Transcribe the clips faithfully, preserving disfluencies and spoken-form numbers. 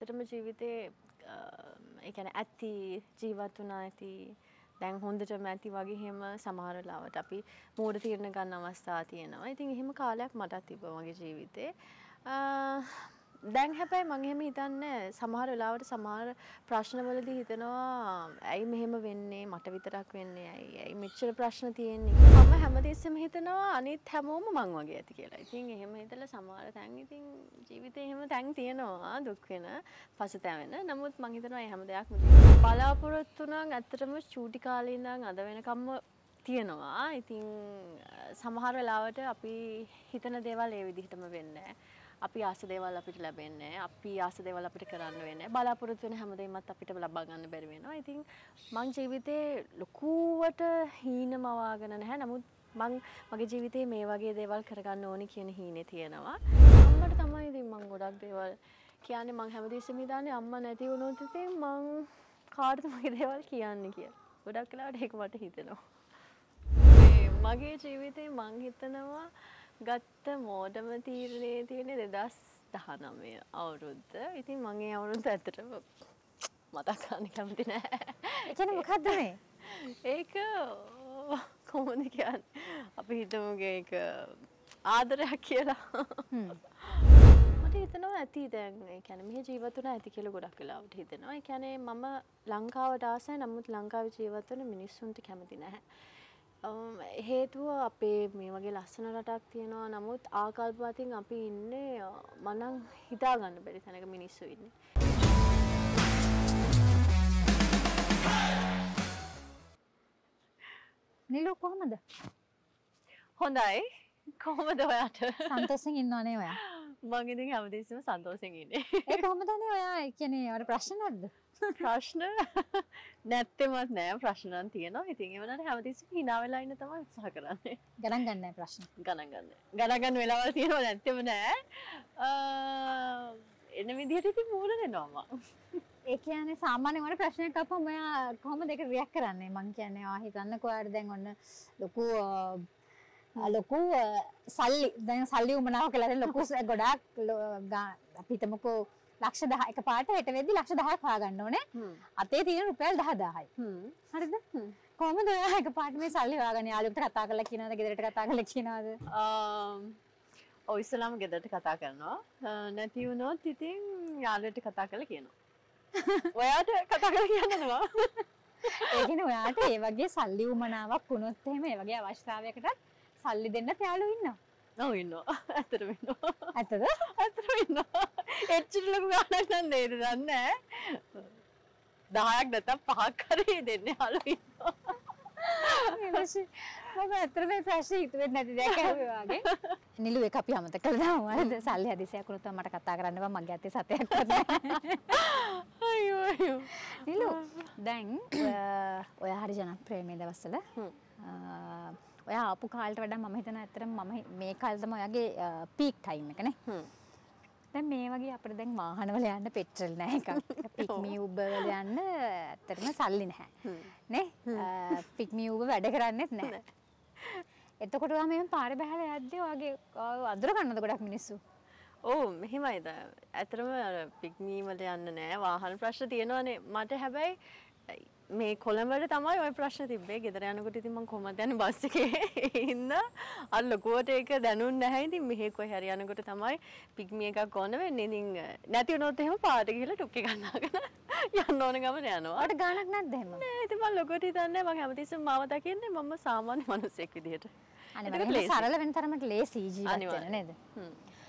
ඇත්තටම ජීවිතේ ඒ කියන්නේ ඇති ජීවත් වුණා ඇති දැන් හොඳටම ඇති වගේ හැම සමහර වෙලාවට අපි මෝඩ තීරණ ගන්න අවස්ථා තියෙනවා. ඉතින් එහෙම කාලයක් මටත් තිබ්බා මගේ ජීවිතේ. දැන් හැබැයි මම එහෙම හිතන්නේ සමහර වෙලාවට සමහර ප්‍රශ්නවලදී හිතනවා ඇයි මෙහෙම වෙන්නේ මට විතරක් වෙන්නේ ඇයි ඇයි මෙච්චර ප්‍රශ්න තියෙන්නේ මම හැමදෙස්සෙම හිතනවා අනිත් හැමෝම මං වගේ ඇති කියලා. ඉතින් එහෙම හිතලා සමහර තැන් ඉතින් ජීවිතේ එහෙම තැන් තියෙනවා දුක් වෙන පසුතැවෙන. නමුත් මං හිතනවා මේ හැම දෙයක්ම බලාපොරොත්තු නම් ඇත්තටම චූටි කාලේ ඉඳන් අද වෙනකම්ම තියෙනවා. ඉතින් සමහර වෙලාවට අපි හිතන දේවල් ඒ විදිහටම වෙන්නේ නැහැ. අපි ආස දේවල් අපිට ලැබෙන්නේ නැහැ. අපි ආස දේවල් අපිට කරන්න වෙන්නේ නැහැ. බලාපොරොත්තු වෙන හැමදේමත් අපිට ලබා ගන්න බැරි වෙනවා. ඉතින් මං ජීවිතේ ලොකුවට හීනමවාගෙන නැහැ. නමුත් මං මගේ ජීවිතේ මේ වගේ දේවල් කරගන්න ඕනි කියන හීනේ තියෙනවා. අම්මට තමයි ඉතින් මං ගොඩක් දේවල් කියන්නේ මං හැමදෙස්සෙම හිතන්නේ අම්මා නැති වුණොත් ඉතින් මං කාටද මගේ දේවල් කියන්නේ කියලා. ගොඩක් වෙලාවට ඒක මට හිතෙනවා. මගේ ජීවිතේ මං හිතනවා ගත්ත මෝඩම තීරණේ තියෙන්නේ දෙදහස් දහනවය අවුරුද්ද. ඉතින් මම ඒ අවුරුද්ද ඇත්තටම මතක් කරන්න කැමති නෑ. ඒ කියන්නේ මොකද්ද මේ? ඒක කොහොමද කියන්නේ? අපි හිතමු ඒක ආදරයක් කියලා. මට හිතෙනවා ඇති දැන් ඒ කියන්නේ මෙහි ජීවත් වෙන ඇති කියලා ගොඩක් වෙලාවට හිතෙනවා. ඒ කියන්නේ මම ලංකාවට ආසයි නමුත් ලංකාවේ ජීවත් වෙන මිනිස්සුන්ට කැමති නැහැ. හේතුව අපේ මේ වගේ ලස්සන රටක් තියෙනවා නමුත් ආකල්ප අතින් අපි ඉන්නේ මනම් හිතා ගන්න බැරි තැනක මිනිස්සු ඉන්නේ. නිලු කොහමද? හොඳයි. කොහමද ඔයාට? සන්තෝෂෙන් ඉන්නවනේ ඔයා. මම ඉතින් හැමදෙස්සෙම සන්තෝෂෙන් ඉන්නේ. ඒ කොහමදනේ ඔයා කියන්නේ ඔයාට ප්‍රශ්න නැද්ද? ප්‍රශ්න නැත්තෙමත් නෑ ප්‍රශ්න නම් තියෙනවා. ඉතින් ඒ වුණාට හැමතිස්සෙම hina වෙලා ඉන්න තමයි උත්සාහ කරන්නේ. ගණන් ගන්න නැහැ ප්‍රශ්න. ගණන් ගන්න. ගණන් ගන්න වෙලාවල් තියෙනවා නැත්තෙම නෑ. අ එන විදිහට ඉතින් මූල දෙනවා මම. ඒ කියන්නේ සාමාන්‍යයෙන් වල ප්‍රශ්නයක් අපම ඔයා කොහොමද ඒක රියැක්ට් කරන්නේ? මං කියන්නේ ඔයා හිතන්නකෝ ඔයාට දැන් ඔන්න ලොකු ලොකු සල්ලි දැන් සල්ලි උමනාව කියලා දැන් ලොකු ගොඩාක් අපි හිතමුකෝ ලක්ෂ දහයක පාට හෙට වෙද්දි ලක්ෂ දහයක් හොයාගන්න ඕනේ. අතේ තියෙන රුපියල් දහදාහයි. හරිද? කොහොමද ඔයා එක පාට මේ සල්ලි හොයාගන්නේ? යාළුවෙක්ට කතා කරලා කියනවද? ගෙදරට කතා කරලා කියනවද? ඔව් ඉස්සලාම ගෙදරට කතා කරනවා. නැති වුණොත් ඉතින් යාළුවෙක්ට කතා කරලා කියනවා. ඔයාට කතා කරලා කියන්නනවා. ඒ කියන්නේ ඔයාට ඒ වගේ සල්ලි උමනාවක් වුණොත් එහෙම ඒ වගේ අවශ්‍යතාවයකට සල්ලි දෙන්න යාළුවෝ ඉන්නවා. ඔව් ඉන්නවා. ඇත්තටම ඉන්නවා. ඇත්තද? ඇත්තටම ඉන්නවා. එච්චර ලොකු ගාණක් නම් දෙන්න දන්නේ නැහැ. දහයක් නැත්නම් පහක් හරි දෙන්න යාළුවෝ ඉන්නවා. නිලුෂි මම ඇත්තටම මේ ප්‍රශ්නේ හිතුවේ නැති දෙයක් ඇහුවේ වගේ. නිලු එක අපි අමතක කළා නේද? සල්ලි හදිසියක් වුණොත් මට කතා කරන්න බෑ මගේ අතේ සතයක් නැහැ. අයියෝ අයියෝ. නිලු දැන් ඔයා හරි ජනප්‍රිය මේ දවස්වල. ඔයා ආපු කාලේට වඩා මම හිතන ඇත්තටම මම මේ කාලේ තමයි ඔයාගේ පීක් ටයිම් එක නේ. දැන් මේ වගේ අපිට දැන් වාහනවල යන්න පෙට්‍රල් නැහැ එකක්. පික්මී උබර් වල යන්න ඇත්තටම සල්ලි නැහැ. නේ? පික්මී උබර් වැඩ කරන්නේත් නැහැ. එතකොට ඔයා මේ පාරේ බහලා යද්දී ඔයාගේ අඳුර ගන්නද ගොඩක් මිනිස්සු? ඔව් මෙහෙමයිද. ඇත්තටම පික්මී වල යන්න නැහැ. වාහන ප්‍රශ්න තියෙනවානේ. මට හැබැයි මේ කොළඹට තමයි ওই ප්‍රශ්න තිබ්බේ. ගෙදර යනකොට ඉතින් මම කොහමද යන්නේ බස් එකේ ඉන්න. අර ලොකුවට ඒක දැනුන්නේ නැහැ. ඉතින් මෙහෙ කොයි හරි යනකොට තමයි පිග්මි එකක් ඕන වෙන්නේ. ඉතින් නැති වුණොත් එහෙම පාට ගිහලා ටුක් එක ගන්නගෙන යන්න ඕන ගමන යනවා. ඔයාට ගාණක් නැද්ද එහෙම? නෑ ඉතින් මම ලොකුවට හිතන්නේ මම හැමතිස්සෙම මාව දකින්නේ මම සාමාන්‍ය මිනිහෙක් විදිහට. අනිවාර්යයෙන් සරල වෙන තරමට ලේසි ජීවත් වෙන්න නේද? හ්ම්.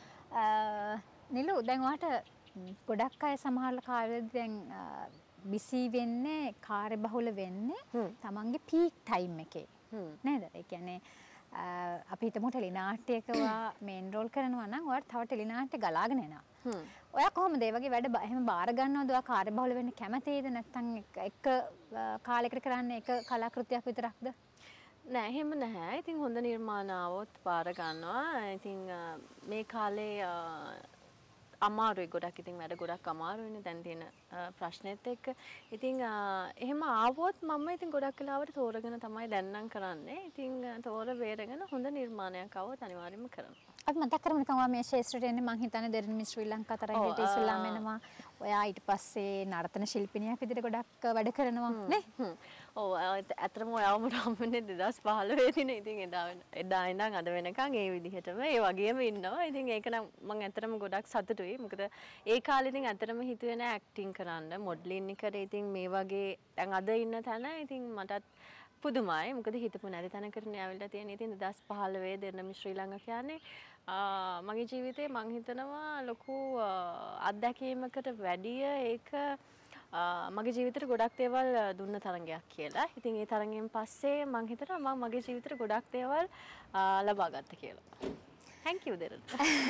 නිලු දැන් ඔයාට ගොඩක් අය සමහරවල් කාලෙදී දැන් බිසි වෙන්නේ කාර්ය බහුල වෙන්නේ තමන්ගේ පීක් ටයිම් එකේ නේද? ඒ කියන්නේ අපි හිතමු ටෙලි නාට්‍යයක ඔයා මේ එන්රෝල් කරනවා නම් ඔයාට තව ටෙලි නාට්‍ය ගලාගෙන එනවා. ඔයා කොහොමද ඒ වගේ වැඩ එහෙම බාර ගන්නවද? ඔයා කාර්ය බහුල වෙන්න කැමතිද? නැත්නම් එක කාලයකට කරන්නේ එක කලාකෘතියක් විතරක්ද? නෑ එහෙම නැහැ. ඉතින් හොඳ නිර්මාණ આવොත් බාර ගන්නවා. ඉතින් මේ කාලේ අමාරුයි ගොඩක්. ඉතින් වැඩ ගොඩක් අමාරුයිනේ දැන් තියෙන ප්‍රශ්නෙත් එක්ක. ඉතින් එහෙම ආවොත් මම ඉතින් ගොඩක් වෙලාවට තෝරගෙන තමයි දැන් නම් කරන්නේ. ඉතින් තෝර බේරගෙන හොඳ නිර්මාණයක් આવොත් අනිවාර්යයෙන්ම කරනවා. අපි මතක් කරමු නිකන් ඔයා මේ ශාස්ත්‍රයට එන්නේ මං හිතන්නේ දෙරණ මිස් ශ්‍රී ලංකා තරගයට ඉස්සෙල්ලාම එනවා. ඔයා ඊට පස්සේ නර්තන ශිල්පිනියක් විදිහට ගොඩක් වැඩ කරනවා නේ? ඔව් ඇත්තටම ඔයාම හම්බුනේ දෙදාස් පහළොව දිනේ. ඉතින් එදා එදා ඉඳන් අද වෙනකන් ඒ විදිහටම ඒ වගේම ඉන්නවා. ඉතින් ඒක නම් මම ඇත්තටම ගොඩක් සතුටුයි. මොකද ඒ කාලේ ඉතින් ඇත්තටම හිතුවේ නෑ ඇක්ටිං කරන්න, මොඩලින් එකට. ඉතින් මේ වගේ දැන් අද ඉන්න තැන ඉතින් මටත් පුදුමයි. මොකද හිතපු නැති තැනකටනේ ඇවිල්ලා තියෙන්නේ. ඉතින් දෙදාස් පහළොව දෙන්නම ශ්‍රී ලංකාව කියන්නේ මගේ ජීවිතේ මං හිතනවා ලොකු අත්දැකීමකට වැඩිය ඒක මගේ ජීවිතේට ගොඩක් දේවල් දුන්න තරංගයක් කියලා. ඉතින් ඒ තරංගයෙන් පස්සේ මං හිතනවා මම මගේ ජීවිතේට ගොඩක් දේවල් ලබා ගත්තා කියලා. Thank you දෙරට.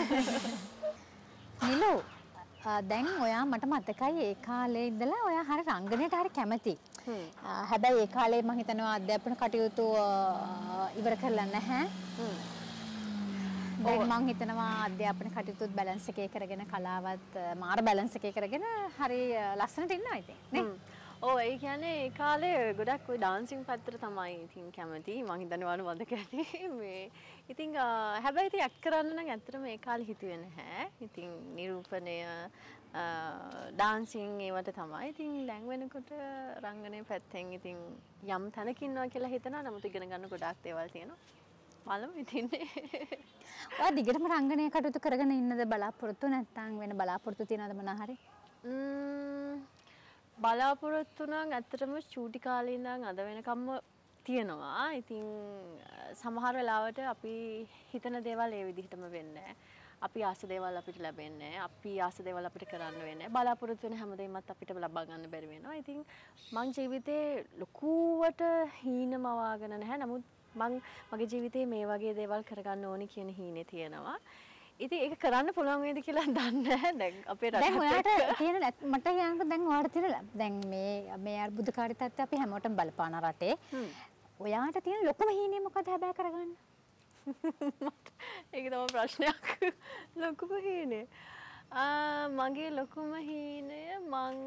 නිලු දැන් ඔයා මට මතකයි ඒ කාලේ ඉඳලා ඔයා හරිය රංගනයට හරිය කැමති. හැබැයි ඒ කාලේ මම හිතනවා අධ්‍යාපන කටයුතු ඉවර කරලා නැහැ. දැන් මම හිතනවා අධ්‍යාපන කටයුතුත් බැලන්ස් එකේ කරගෙන කලාවත් මාර බැලන්ස් එකේ කරගෙන හරි ලස්සනට ඉන්නවා ඉතින් නේ. ඔව් ඒ කියන්නේ ඒ කාලේ ගොඩක් ওই ඩාන්සින් පැත්තට තමයි ඉතින් කැමති. මම හිතන්නේ වань මතක ඇති මේ ඉතින් හැබැයි ඉතින් ඇක්ට් කරන්න නම් ඇත්තටම ඒ කාලේ හිතුවේ නැහැ. ඉතින් නිරූපණය ඩාන්සින් ඒවට තමයි. ඉතින් දැන් වෙනකොට රංගනයේ පැත්තෙන් ඉතින් යම් තැනක ඉන්නවා කියලා හිතනවා. නමුත් ඉගෙන ගන්න ගොඩාක් දේවල් තියෙනවා. බලමු ඉතින්. ඔයා දිගටම රංගනයේ කටයුතු කරගෙන ඉන්නද බලාපොරොත්තු නැත්නම් වෙන බලාපොරොත්තු තියනවද මොනවා හරි? බලාපොරොත්තු නම් ඇත්තටම චූටි කාලේ ඉඳන් අද වෙනකම්ම තියෙනවා. ඉතින් සමහර වෙලාවට අපි හිතන දේවල් ඒ විදිහටම වෙන්නේ නැහැ. අපි ආස දේවල් අපිට ලැබෙන්නේ නැහැ. අපි ආස දේවල් අපිට කරන්න වෙන්නේ නැහැ. බලාපොරොත්තු වෙන හැමදේමත් අපිට ලබා ගන්න බැරි වෙනවා. ඉතින් මං ජීවිතේ ලොකුවට හීනමවාගෙන නැහැ. නමුත් මං මගේ ජීවිතේ මේ වගේ දේවල් කරගන්න ඕනි කියන හීනේ තියෙනවා. ඉතින් ඒක කරන්න පුළුවන් වේද කියලා දන්නේ නැහැ. දැන් අපේ රටේ දැන් ඔයාට තියෙන මට කියන්නකෝ දැන් ඔයාට තියෙන දැන් මේ මේ අර්බුදකාරී තත්ත්වය අපි හැමෝටම බලපාන රටේ. ඔයාට තියෙන ලොකුම හීනේ මොකද හැබැයි කරගන්න? ඒක තමයි ප්‍රශ්නයක්. ලොකුම හීනේ. මගේ ලොකුම හීනය මං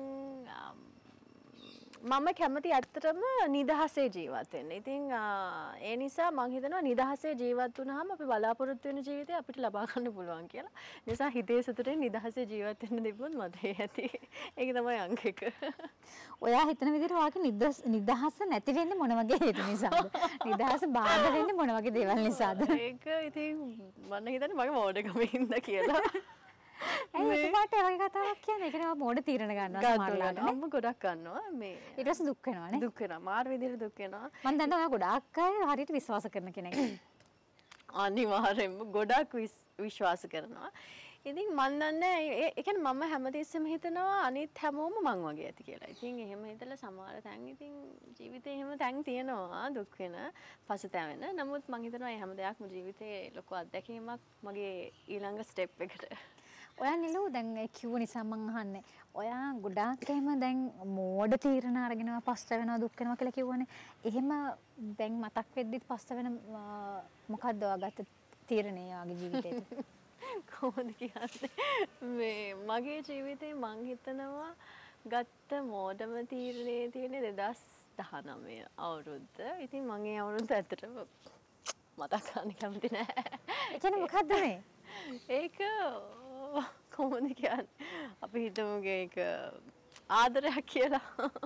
මම කැමති ඇත්තටම නිදහසේ ජීවත් වෙන්න. ඉතින් ඒ නිසා මම හිතනවා නිදහසේ ජීවත් වුණාම අපි බලාපොරොත්තු වෙන ජීවිතය අපිට ලබා ගන්න පුළුවන් කියලා. නිසා හිතේ සතුටෙන් නිදහසේ ජීවත් වෙන්න දෙපොත් මතේ ඇති. ඒක තමයි අංක එක. ඔයා හිතන විදිහට වාගේ නිදහස නැති වෙන්නේ මොන වගේ හේතු නිසාද? නිදහස බාධා වෙන්නේ මොන වගේ දේවල් නිසාද? ඒක ඉතින් මම හිතන්නේ මගේ මෝඩකමින් ඉඳ කියලා. ඒක පාට ඒ වගේ කතාවක් කියන්නේ. ඒක නේ මොඩ තීරණ ගන්නවා සමහරවිට. අම්ම ගොඩක් ගන්නවා මේ. ඊට පස්සේ දුක් වෙනවානේ. දුක් වෙනවා. මාර විදිහට දුක් වෙනවා. මම දන්නවා ඔයා ගොඩාක් අය හරියට විශ්වාස කරන කෙනෙක්. අනිවාර්යෙන්ම ගොඩක් විශ්වාස කරනවා. ඉතින් මන් දන්නේ ඒ කියන්නේ මම හැමතිස්සෙම හිතනවා අනිත් හැමෝම මං වගේ ඇති කියලා. ඉතින් එහෙම හිතලා සමහර තැන් ඉතින් ජීවිතේ එහෙම තැන් තියෙනවා දුක් වෙන, පසුතැවෙන. නමුත් මං හිතනවා මේ හැම දෙයක්ම ජීවිතේ ලොකු අත්දැකීමක් මගේ ඊළඟ ස්ටෙප් එකට. ඔයා නිලු දැන් ඒ කිව්ව නිසා මං අහන්නේ. ඔයා ගොඩාක් එහෙම දැන් මෝඩ තීරණ අරගෙන පස්තැවෙනවා දුක් වෙනවා කියලා කිව්වනේ. එහෙම දැන් මතක් වෙද්දිත් පස්තැවෙන මොකද්ද ඔයාගත්ත තීරණය ඔයාගේ ජීවිතේට? කොහොමද කියන්නේ මේ මගේ ජීවිතේ මං හිතනවා ගත්ත මෝඩම තීරණේ තියෙන්නේ දෙදාස් දහනවය අවුරුද්ද. ඉතින් මම ඒ අවුරුද්ද ඇත්තටම මතක් කරන්න කැමති නෑ. ඒ කියන්නේ මොකද්ද මේ? ඒක කොහොමද කියන්නේ අපි හිතමු ඒක ආදරයක් කියලා.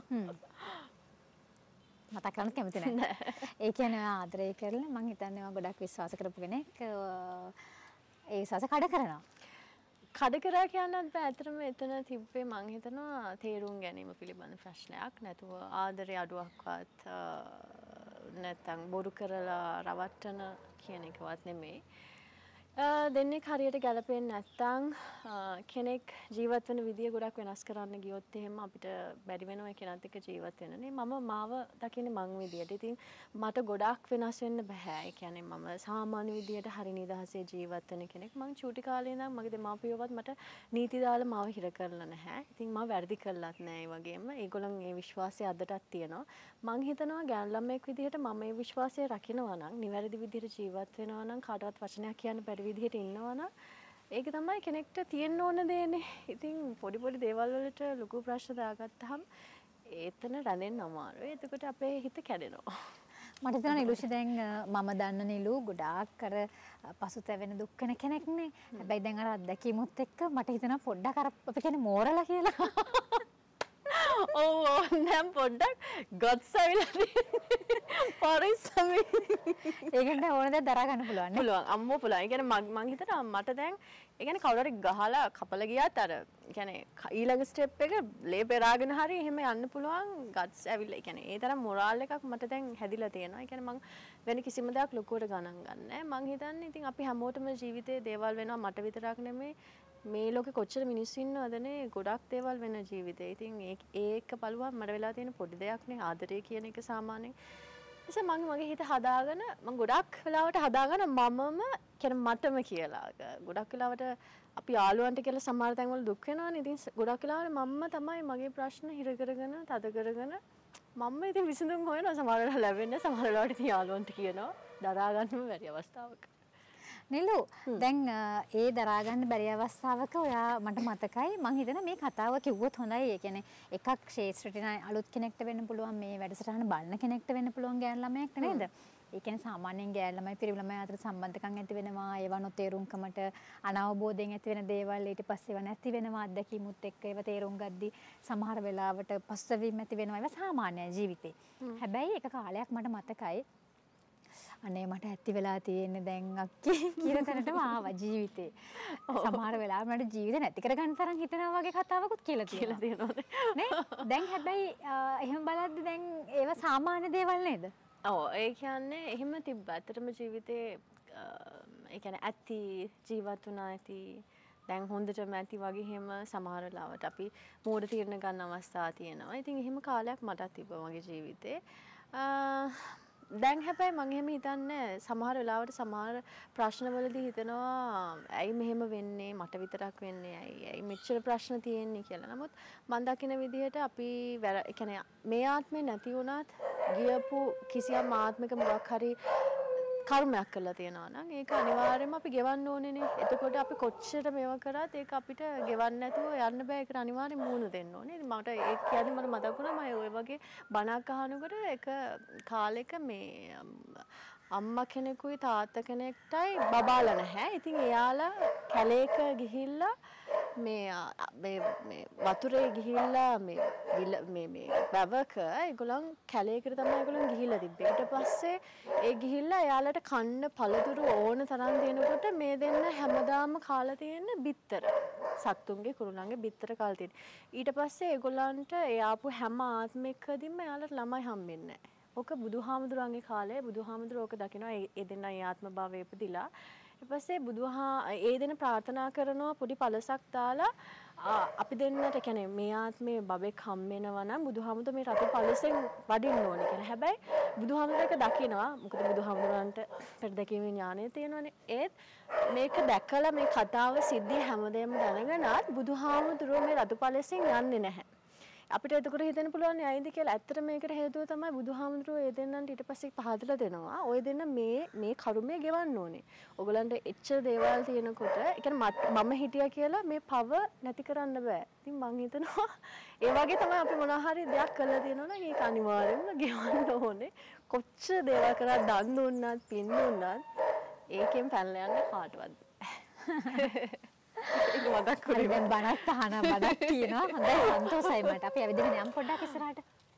මතක් කරන්න කැමති නෑ. ඒ කියන්නේ ආදරය කරලා මං හිතන්නේ ඔයා ගොඩක් විශ්වාස කරපු කෙනෙක්. ඒ විශ්වාස කඩ කරනවා. කඩ කරා කියන්නත් බෑ. ඇත්තටම එතන තිබ්බේ මං හිතනවා තේරුම් ගැනීම පිළිබඳ ප්‍රශ්නයක්. නැතුව ආදරේ අඩුවක්වත් නැත්තම් බොරු කරලා රවට්ටන කියන එකවත් නෙමෙයි. දෙන්නෙක් හරියට ගැලපෙන්නේ නැත්තම් කෙනෙක් ජීවත් වෙන විදිය ගොඩක් වෙනස් කරන්න ගියොත් එහෙම අපිට බැරි වෙනවා ඒ කෙනත් එක්ක ජීවත් වෙන්නනේ. මම මාව දකින්නේ මං විදියට. ඉතින් මට ගොඩක් වෙනස් වෙන්න බෑ. ඒ කියන්නේ මම සාමාන්‍ය විදියට හරි නිදහසේ ජීවත් වෙන කෙනෙක්. මං චූටි කාලේ ඉඳන් මගේ දෙමාපියෝවත් මට නීති දාලා මාව හිර කරලා නැහැ. ඉතින් මම වැරදි කළත් නෑ. ඒ වගේම ඒගොල්ලන් ඒ විශ්වාසය අදටත් තියෙනවා. මං හිතනවා ගෑනු ළමෙක් විදියට මම මේ විශ්වාසය රකින්නවා නම් නිවැරදි විදියට ජීවත් වෙනවා නම් කාටවත් වචනයක් කියන්න බැරි විදිහට ඉන්නවා නම් ඒක තමයි කෙනෙක්ට තියෙන්න ඕන දේනේ. ඉතින් පොඩි පොඩි දේවල් වලට ලොකු ප්‍රශ්න දාගත්තාම ඒතන රැඳෙන්න අමාරුයි. එතකොට අපේ හිත කැඩෙනවා. මට හිතෙනවා නිලුෂි දැන් මම දන්න නිලු ගොඩාක් අර පසුතැවෙන දුක් වෙන කෙනෙක් නේ. හැබැයි දැන් අර අත්දැකීමුත් එක්ක මට හිතෙනවා පොඩ්ඩක් අර අපි කියන්නේ මෝරලා කියලා. ඔව් නම් පොඩ්ඩක් ගොඩ්ස් ඇවිල්ලා පරිස්සමෙන්. ඒකට ඕන දේ දරා ගන්න පුළුවන් නේ. පුළුවන් අම්මෝ පුළුවන්. ඒ කියන්නේ මම මං හිතනවා මට දැන් ඒ කියන්නේ කවුරු හරි ගහලා කපලා ගියාත් අර ඒ කියන්නේ ඊළඟ ස්ටෙප් එක ලේ පෙරාගෙන හරි එහෙම යන්න පුළුවන් ගට්ස් ඇවිල්ලා. ඒ කියන්නේ ඒ තරම් මොරාල් එකක් මට දැන් හැදිලා තියෙනවා. ඒ කියන්නේ මං වෙන කිසිම දෙයක් ලොකුවට ගණන් ගන්නෑ. මං හිතන්නේ ඉතින් අපි හැමෝටම ජීවිතේ දේවල් වෙනවා මට විතරක් නෙමෙයි. මේ ලෝකේ කොච්චර මිනිස්සු ඉන්නවදනේ ගොඩක් දේවල් වෙන ජීවිතේ. ඉතින් ඒ ඒක බලුවම මට වෙලා තියෙන පොඩි දෙයක් නේ ආදරය කියන එක සාමාන්‍යයෙන්. එසේ මම මගේ හිත හදාගෙන මම ගොඩක් වෙලාවට හදාගෙන මමම කියන්නේ මටම කියලා. ගොඩක් වෙලාවට අපි යාළුවන්ට කියලා සමහර තැන්වල දුක් වෙනවනේ. ඉතින් ගොඩක් වෙලාවට මම්ම තමයි මගේ ප්‍රශ්න හිර කරගෙන තද කරගෙන මම්ම ඉතින් විසඳුම් හොයනවා. සමහර වෙලාවට ලැබෙන්නේ සමහර වෙලාවට ඉතින් යාළුවන්ට කියනවා දරා ගන්නම බැරි අවස්ථාවක. නිලු දැන් ඒ දරා ගන්න බැරි අවස්ථාවක ඔයා මට මතකයි මං හිතන මේ කතාව කිව්වොත් හොඳයි. ඒ කියන්නේ එකක් ශේෂ්ත්‍රයට අලුත් කෙනෙක්ට වෙන්න පුළුවන් මේ වැඩසටහන බලන කෙනෙක්ට වෙන්න පුළුවන් ගෑනු ළමයෙක්ට නේද? ඒ කියන්නේ සාමාන්‍යයෙන් ගෑනු ළමයි පිරිමි ළමයි අතර සම්බන්ධකම් ඇති වෙනවා. ඒවා නොතේරුම්කමට අනවබෝධයෙන් ඇති වෙන දේවල් ඊට පස්සේ ඒවා නැති වෙනවා. අත්දැකීමුත් එක්ක ඒවා තේරුම් ගද්දි සමහර වෙලාවට පස්සවීම ඇති වෙනවා. ඒවා සාමාන්‍යයි ජීවිතේ. හැබැයි එක කාලයක් මට මතකයි අනේ මට ඇති වෙලා තියෙන්නේ දැන් අක්කේ කියන තැනටම ආවා ජීවිතේ. සමහර වෙලාවට මට ජීවිතේ නැති කරගන්න තරම් හිතනවා වගේ කතාවකුත් කියලා තියෙනවා. නේ? දැන් හැබැයි එහෙම බලද්දි දැන් ඒවා සාමාන්‍ය දේවල් නේද? ඔව් ඒ කියන්නේ එහෙම තිබ්බ. ඇත්තටම ජීවිතේ ඒ කියන්නේ ඇති ජීවත් වුණා ඇති දැන් හොඳටම ඇති වගේ එහෙම සමහර වෙලාවට අපි මෝඩ තීරණ ගන්න අවස්ථා තියෙනවා. ඉතින් එහෙම කාලයක් මටත් තිබ්බා මගේ ජීවිතේ. දැන් හැබැයි මම එහෙම හිතන්නේ සමහර වෙලාවට සමහර ප්‍රශ්නවලදී හිතනවා ඇයි මෙහෙම වෙන්නේ මට විතරක් වෙන්නේ ඇයි ඇයි මෙච්චර ප්‍රශ්න තියෙන්නේ කියලා. නමුත් මම දකින විදිහට අපි ඒ කියන්නේ මේ ආත්මේ නැති වුණත් ගියපු කිසියම් ආත්මික මොකක් හරි කර්මයක් කරලා තියෙනවා නම් ඒක අනිවාර්යයෙන්ම අපි ගෙවන්න ඕනේනේ. එතකොට අපි කොච්චර මේවා කරත් ඒක අපිට ගෙවන්න නැතුව යන්න බෑ. ඒකට අනිවාර්යෙන් මූණ දෙන්න ඕනේ. ඉතින් මට ඒක කියන්නේ මට මතක් වුණා මම ওই වගේ බණක් අහනකොට එක කාලෙක මේ අම්මා කෙනෙකුයි තාත්තා කෙනෙක්ටයි බබාලා නැහැ. ඉතින් එයාලා කැලේක ගිහිල්ලා මේ මේ මේ වතුරේ ගිහිල්ලා මේ මේ මේ වැවක ඒගොල්ලන් කැලේකට තමයි ඒගොල්ලන් ගිහිල්ලා තිබ්බේ. ඊට පස්සේ ඒ ගිහිල්ලා එයාලට කන්න පළතුරු ඕන තරම් දෙනකොට මේ දෙන්න හැමදාම කාලා තියෙන බිත්තර. සත්තුන්ගේ කුරුල්ලන්ගේ බිත්තර කාලා තියෙන. ඊට පස්සේ ඒගොල්ලන්ට ඒ ආපු හැම ආත්මයකදීම එයාලට ළමයි හම්බෙන්නේ නැහැ. ඔක බුදුහාමුදුරන්ගේ කාලේ බුදුහාමුදුරුවෝ ඔක දකිනවා ඒ දෙන්න ඒ ආත්ම භාවයේ ඉපදිලා ඊට පස්සේ බුදුහා ඒ දෙන ප්‍රාර්ථනා කරනවා පොඩි පළසක් දාලා අපි දෙන්නට කියන්නේ මේ ආත්මේ බබෙක් හම් වෙනවා නම් බුදුහාමුදුර මේ රතු පළසෙන් වඩින්න ඕනේ කියලා. හැබැයි බුදුහාමුදුර එක දකිනවා මොකද බුදුහාමුදුරන්ට පෙරදැකීමේ ඥානය තියෙනවානේ. ඒත් මේක දැකලා මේ කතාව සිද්ධිය හැමදේම දැනගෙනත් බුදුහාමුදුරුවෝ මේ රතු පළසෙන් යන්නේ නැහැ. අපිට එතකොට හිතෙන්න පුළුවන් ඇයිද කියලා. ඇත්තට මේකට හේතුව තමයි බුදුහාමුදුරුවෝ ඒ දෙන්නන්ට ඊට පස්සේ පහදලා දෙනවා. ඔය දෙන්න මේ මේ කර්මය ගෙවන්න ඕනේ. ඔයගලන්ට එච්චර දේවල් තියෙනකොට ඒ කියන්නේ මම හිටියා කියලා මේ පව නැති කරන්න බෑ. ඉතින් මං හිතනවා ඒ වගේ තමයි අපි මොනවා හරි දෙයක් කරලා තියෙනවා නම් ඒක අනිවාර්යෙන්ම ගෙවන්න ඕනේ. කොච්චර දේවල් කරා දන් දුන්නත් පින් දුන්නත් ඒකෙන් පැනලා යන්න කාටවත් බෑ. ඒක මතක් කරේ දැන් බණක් අහන බණක් කියනවා. හොඳයි සන්තෝෂයි මට. අපි ඇවිදගෙන යමු පොඩ්ඩක් ඉස්සරහට.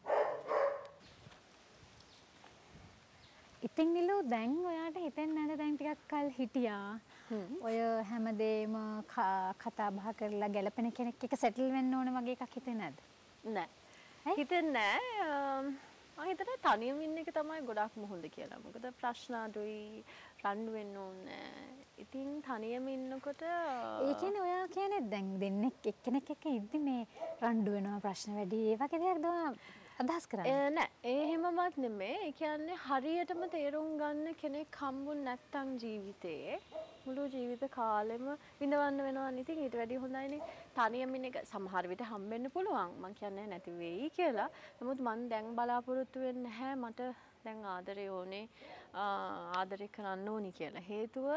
ඉතින් නිලු දැන් ඔයාට හිතෙන්නේ නැද්ද දැන් ටිකක් කල් හිටියා. ඔය හැමදේම කතා බහ කරලා ගැලපෙන කෙනෙක් එක්ක සෙටල් වෙන්න ඕන වගේ එකක් හිතෙන්නේ නැද්ද? නෑ. හිතෙන්නේ නෑ. මම හිතන්නේ තනියම ඉන්න එක තමයි ගොඩක්ම හොඳ කියලා. මොකද ප්‍රශ්න අඩුයි, රණ්ඩු වෙන්න ඕනේ. ඉතින් තනියම ඉන්නකොට ඒ කියන්නේ ඔයා කියන්නේ දැන් දෙන්නෙක් එක්කෙනෙක් එක්ක ඉද්දි මේ රණ්ඩු වෙනවා ප්‍රශ්න වැඩි ඒ වගේ දෙයක්ද ඔයා අදහස් කරන්නේ? නෑ ඒ හැමමත් නෙමෙයි. ඒ කියන්නේ හරියටම තේරුම් ගන්න කෙනෙක් හම්බුනේ නැත්තම් ජීවිතේ මුළු ජීවිත කාලෙම විඳවන්න වෙනවා. ඉතින් ඊට වැඩිය හොඳයිනේ තනියම ඉන්න එක. සමහර විට හම්බෙන්න පුළුවන්. මම කියන්නේ නැති වෙයි කියලා. නමුත් මම දැන් බලාපොරොත්තු වෙන්නේ නැහැ මට දැන් ආදරේ ඕනේ ආදරේ කරන්න ඕනි කියලා. හේතුව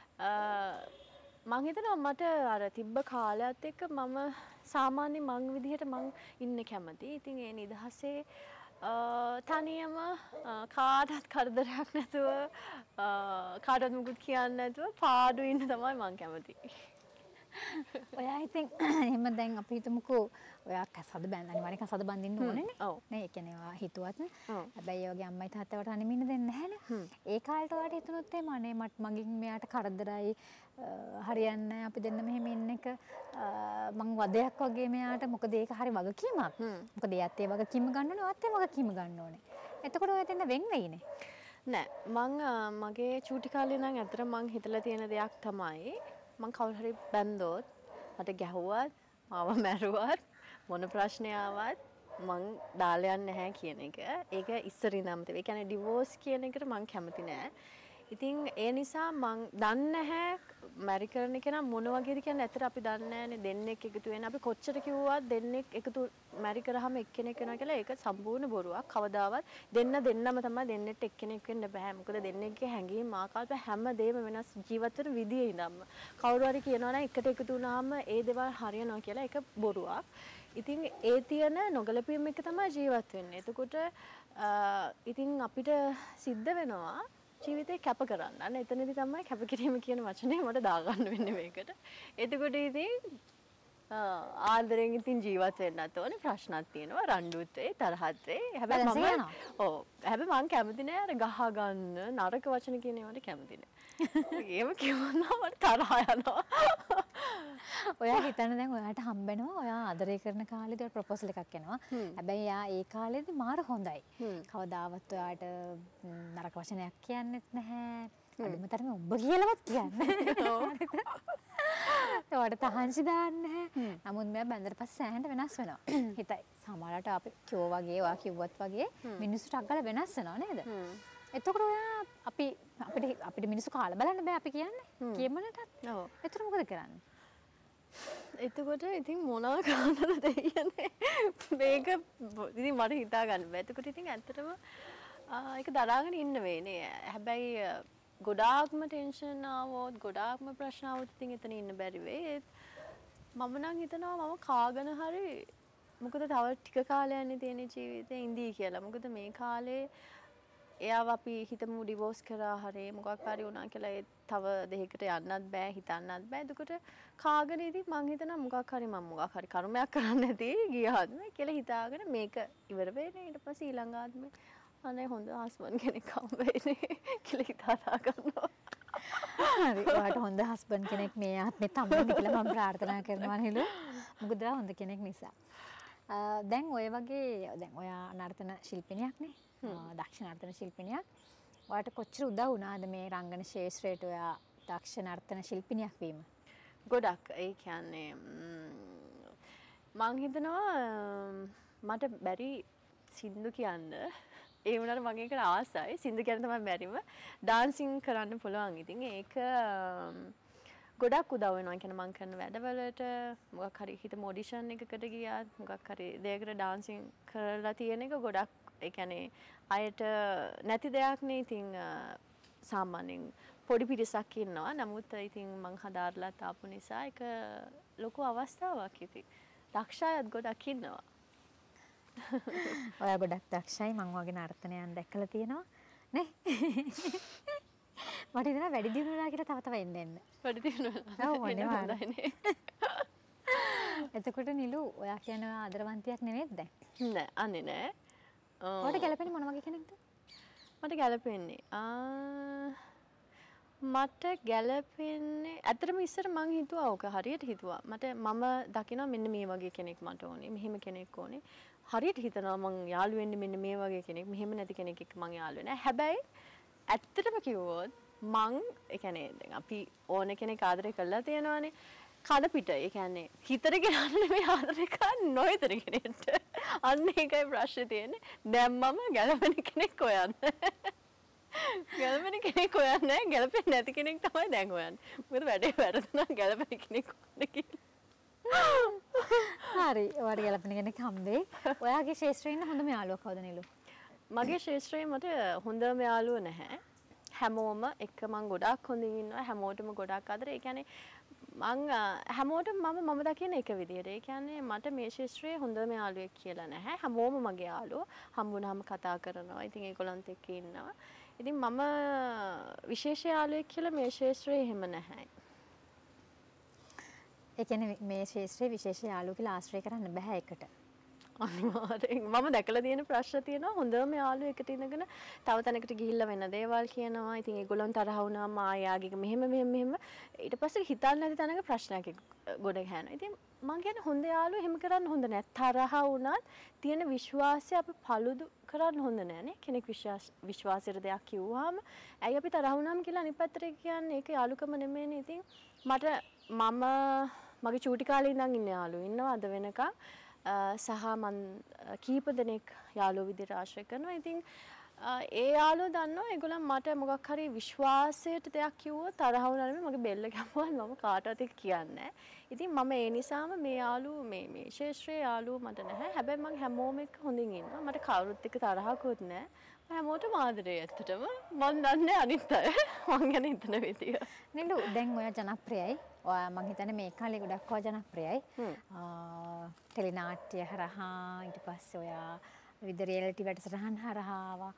මං හිතනවා මට අර තිබ්බ කාලයත් එක්ක මම සාමාන්‍ය මං විදිහට මං ඉන්න කැමති. ඉතින් ඒ නිදහසේ තනියම කාටත් කරදරයක් නැතුව කාටත් මුකුත් කියන්න නැතුව පාඩු ඉන්න තමයි මං කැමති. ඔයා ඉතින් එහෙම දැන් අපි හිතමුකෝ ඔයා කසද බැඳ අනිවාර්යෙන් කසද බඳින්න ඕනේනේ. නේ ඒ කියන්නේ ඔයා හිතුවත් හැබැයි ඒ වගේ අම්මයි තාත්තවට අනිමින්න දෙන්නේ නැහැනේ. ඒ කාලේට ඔයාට හිතුනොත් එහම අනේ මට මගින් මෙයාට කරදරයි හරියන්නේ අපි දෙන්න මෙහෙම ඉන්න එක මං වදයක් වගේ මෙයාට මොකද ඒක හරි වගකීමක්. මොකද එයාත් ඒ වගකීම ගන්න ඕනේ ඔයාත් ඒ වගකීම ගන්න ඕනේ. එතකොට ඔයා දෙන්න වෙන් වෙයිනේ. නෑ මං මගේ චූටි කාලේ නම් ඇත්තට මං හිතලා තියෙන දෙයක් තමයි මං කවුරු හරි බැන්දොත් මට ගැහුවත් මාව මැරුවත් මොන ප්‍රශ්නය ආවත් මං දාලා යන්නේ නැහැ කියන එක. ඒක ඉස්සරින් නම් තිබේ. ඒ කියන්නේ ඩිවෝස් කියන එකට මං කැමති නෑ. ඉතින් ඒ නිසා මං දන්නේ නැහැ මැරි කරන කෙනා මොන වගේද කියන්නේ ඇත්තට අපි දන්නේ නැහැනේ දෙන්නෙක් එකතු වෙන. අපි කොච්චර කිව්වත් දෙන්නෙක් එකතු මැරි කරාම එක්කෙනෙක් වෙනවා කියලා ඒක සම්පූර්ණ බොරුවක්. කවදාවත් දෙන්න දෙන්නම තමයි දෙන්නෙත් එක්කෙනෙක් වෙන්න බෑ. මොකද දෙන්නෙක්ගේ හැඟීම් ආකල්ප හැමදේම වෙනස් ජීවත් වෙන විදියේ ඉඳන්ම. කවුරු හරි කියනවා නම් එකට එකතු වුණාම ඒ දේවල් හරියනවා කියලා ඒක බොරුවක්. ඉතින් ඒ තියෙන නොගැලපීම් එක තමයි ජීවත් වෙන්නේ. එතකොට ඉතින් අපිට සිද්ධ වෙනවා ජීවිතේ කැප කරන්න. අන්න එතනදී තමයි කැපකිරීම කියන වචනේ මට දාගන්න වෙන්නේ මේකට. එතකොට ඉතින් ආදරෙන් ඉතින් ජීවත් වෙන්නත් ඕනේ. ප්‍රශ්නක් තියෙනවා, රණ්ඩුත් වෙයි, තරහත් වෙයි. හැබැයි මම ඔව් හැබැයි මම කැමති නෑ අර ගහ ගන්න නරක වචන කියන ඒවාට කැමති නෑ. ඒව කියවනම් මට තරහ යනවා. ඔයා හිතන්න දැන් ඔයාට හම්බෙනවා ඔයා ආදරය කරන කාලේදී ඔය ප්‍රොපෝසල් එකක් එනවා. හැබැයි යා ඒ කාලේදී මාර හොඳයි. කවදාවත් ඔයාට නරක වචනයක් කියන්නෙත් නැහැ. අඩුම තරමේ උඹ කියලාවත් කියන්නේ නැහැ. ඔයාට තහංචි දාන්නේ නැහැ. නමුත් මෙයා බැඳලා පස්සේ සෑහෙන වෙනස් වෙනවා. හිතයි. සමහරවිට අපි කිව්ව වගේ ඔයා කිව්වත් වගේ මිනිස්සුට අග්ගල වෙනස් වෙනවා නේද? එතකොට ඔයා අපි අපිට අපිට මිනිස්සු කාලා බලන්න බෑ අපි කියන්නේ. කියමනටත්. ඔව්. එතකොට මොකද කරන්නේ? එතකොට ඉතින් මොනවා කරන්නද දෙයන්නේ මේක ඉතින් මට හිතා ගන්න බෑ. එතකොට ඉතින් ඇත්තටම ඒක දරාගෙන ඉන්න වෙන්නේ. හැබැයි ගොඩාක්ම ටෙන්ෂන් ආවොත් ගොඩාක්ම ප්‍රශ්න ආවොත් ඉතින් එතන ඉන්න බැරි වෙයි. මම නම් හිතනවා මම කාගෙන හරි මොකද තව ටික කාලයක්නේ තියෙන ජීවිතේ ඉඳී කියලා. මොකද මේ කාලේ එයාව අපි හිතමු ඩිවෝස් කරා හරි මොකක් හරි වුණා කියලා ඒ තව දෙයකට යන්නත් බෑ හිතන්නත් බෑ. එතකොට කාගෙන ඉතින් මං හිතනවා මොකක් හරි මම මොකක් හරි කර්මයක් කරන්න නැති ගියාත්ම කියලා හිතාගෙන මේක ඉවර වෙන්නේ. ඊට පස්සේ ඊළඟ ආත්මේ අනේ හොඳ හස්බන්ඩ් කෙනෙක් හම්බ වෙන්නේ කියලා හිතා ගන්නවා. හරි. ඔයාට හොඳ හස්බන්ඩ් කෙනෙක් මේ ආත්මෙත් හම්බෙන්න කියලා මම ප්‍රාර්ථනා කරනවා නෙලු. මොකද හොඳ කෙනෙක් නිසා. දැන් ඔය වගේ දැන් ඔයා නර්තන ශිල්පිනියක් නේ. දක්ෂ නර්තන ශිල්පිනියක්. ඔයාට කොච්චර උදව් වුණාද මේ රංගන ශාස්ත්‍රයට ඔයා දක්ෂ නර්තන ශිල්පිනියක් වීම? ගොඩක්. ඒ කියන්නේ මං හිතනවා මට බැරි සින්දු කියන්න. ඒ වුණාට මගේ එකට ආසයි. සින්දු කියන්න තමයි බැරිම. ඩාන්සින් කරන්න පුළුවන්. ඉතින් ඒක ගොඩක් උදව් වෙනවා. කියන්නේ මං කරන වැඩවලට මොකක් හරි හිතමු ඔඩිෂන් එකකට ගියාත් මොකක් හරි දෙයකට ඩාන්සින් කරලා තියෙන එක ගොඩක් ඒ කියන්නේ අයට නැති දෙයක් නේ. ඉතින් සාමාන්‍යයෙන් පොඩි පිරිසක් ඉන්නවා. නමුත් ඉතින් මං හදාarලාත් ආපු නිසා ඒක ලොකු අවස්ථාවක් ඉතින්. දක්ෂයත් ගොඩක් ඉන්නවා. ඔයා ගොඩක් දක්ෂයි. මං වගේ නර්තනයන් දැක්කලා තියෙනවා නේ. මට හිතෙනවා වැඩි දියුණු වෙලා කියලා තව තව එන්න එන්න. වැඩි දියුණු වෙලා. ඔව් අනිවාර්යයෙන්. එතකොට නිලු ඔයා කියන ආදරවන්තියක් නෙවෙයිද දැන්? නෑ අනේ නෑ. ඔයාට ගැලපෙන්නේ මොන වගේ කෙනෙක්ද? මට ගැලපෙන්නේ ආ මට ගැලපෙන්නේ ඇත්තටම ඉස්සර මං හිතුවා ඕක හරියට හිතුවා. මට මම දකිනවා මෙන්න මේ වගේ කෙනෙක් මට ඕනේ. මෙහෙම කෙනෙක් ඕනේ. හරියට හිතනවා මං යාළු වෙන්නේ මෙන්න මේ වගේ කෙනෙක්. මෙහෙම නැති කෙනෙක් එක්ක මං යාළු වෙන්නේ. හැබැයි ඇත්තටම කිව්වොත් මං ඒ කියන්නේ දැන් අපි ඕන කෙනෙක් ආදරය කරලා තියෙනවානේ. කඩ පිට ඒ කියන්නේ හිතට ගෙනන්න නෙමෙයි ආදරය කරන්නේ නොහිතන කෙනෙක්ට. අන්න ඒකයි ප්‍රශ්නේ තියෙන්නේ. දැන් මම ගැලපෙන කෙනෙක් හොයන්න. ගැලපෙන කෙනෙක් හොයන්නේ නැහැ. ගැලපෙන්නේ නැති කෙනෙක් තමයි දැන් හොයන්නේ. මොකද වැඩේ වැරදුනා ගැලපෙන කෙනෙක් හොයන්න කියලා. හරි. ඔයාට ගැලපෙන කෙනෙක් හම්බෙයි. ඔයාගේ ශාස්ත්‍රයේ ඉන්න හොඳම යාළුවා කවුද නිලු? මගේ ශාස්ත්‍රයේ මට හොඳම යාළුවා නැහැ. හැමෝම එක්ක මං ගොඩක් හොඳින් ඉන්නවා. හැමෝටම ගොඩක් ආදරේ. ඒ කියන්නේ මං හැමෝටම මම මම දකින එක විදිහට. ඒ කියන්නේ මට මේ ශිෂ්ත්‍රයේ හොඳම යාළුවෙක් කියලා නැහැ. හැමෝම මගේ යාළුවෝ. හම්බුනහම කතා කරනවා. ඉතින් ඒගොල්ලන්ත් එක්ක ඉන්නවා. ඉතින් මම විශේෂ යාළුවෙක් කියලා මේ ශිෂ්ත්‍රයේ එහෙම නැහැ. ඒ කියන්නේ මේ ශිෂ්ත්‍රයේ විශේෂ යාළුවෝ කියලා ආශ්‍රය කරන්න බෑ එකට. අනිවාර්යෙන් මම දැකලා තියෙන ප්‍රශ්න තියෙනවා හොඳම යාළුවෝ එකට ඉඳගෙන තව තැනකට ගිහිල්ලා වෙන දේවල් කියනවා. ඉතින් ඒගොල්ලන් තරහ වුණාම ආයාගේ මෙහෙම මෙහෙම මෙහෙම ඊට පස්සේ හිතන්න නැති තැනක ප්‍රශ්නයක් ගොඩ ගහනවා. ඉතින් මං කියන්නේ හොඳ යාළුවෝ එහෙම කරන්න හොඳ නැහැ. තරහ වුණත් තියෙන විශ්වාසය අපි paludu කරන්න හොඳ නැහැ නේ. කෙනෙක් විශ්වාස විශ්වාසයට දෙයක් කිව්වහම ඇයි අපි තරහ වුණාම කියලා අනිත් පැත්තට කියන්නේ ඒක යාළුකම නෙමෙයිනේ. ඉතින් මට මම මගේ චූටි කාලේ ඉඳන් ඉන්න යාළුවෝ ඉන්නවා අද වෙනකම්. සහ මන් කීප දෙනෙක් යාළුවෝ විදිහට ආශ්‍රය කරනවා. ඉතින් ඒ යාළුවෝ දන්නවා ඒගොල්ලන් මට මොකක් හරි විශ්වාසයට දෙයක් කිව්වොත් තරහ වුණා නෙමෙයි මගේ බෙල්ල ගැහුවා මම කාටවත් ඒක කියන්නේ නැහැ. ඉතින් මම ඒ නිසාම මේ යාළුවෝ මේ මේ ශේෂ්ත්‍රයේ යාළුවෝ මට නැහැ. හැබැයි මම හැමෝම එක්ක හොඳින් ඉන්නවා. මට කවුරුත් එක්ක තරහකුත් නැහැ. මම හැමෝටම ආදරේ ඇත්තටම. මන් දන්නේ අනිත් අය මං ගැන හිතන විදිය. නිලු දැන් ඔයා ජනප්‍රියයි. ඔයා මං හිතන්නේ මේ කාලේ ගොඩක් ඔයා ජනප්‍රියයි. ටෙලි නාට්‍ය හරහා ඊට පස්සේ ඔයා විවිධ රියැලිටි වැඩසටහන් හරහා ආවා.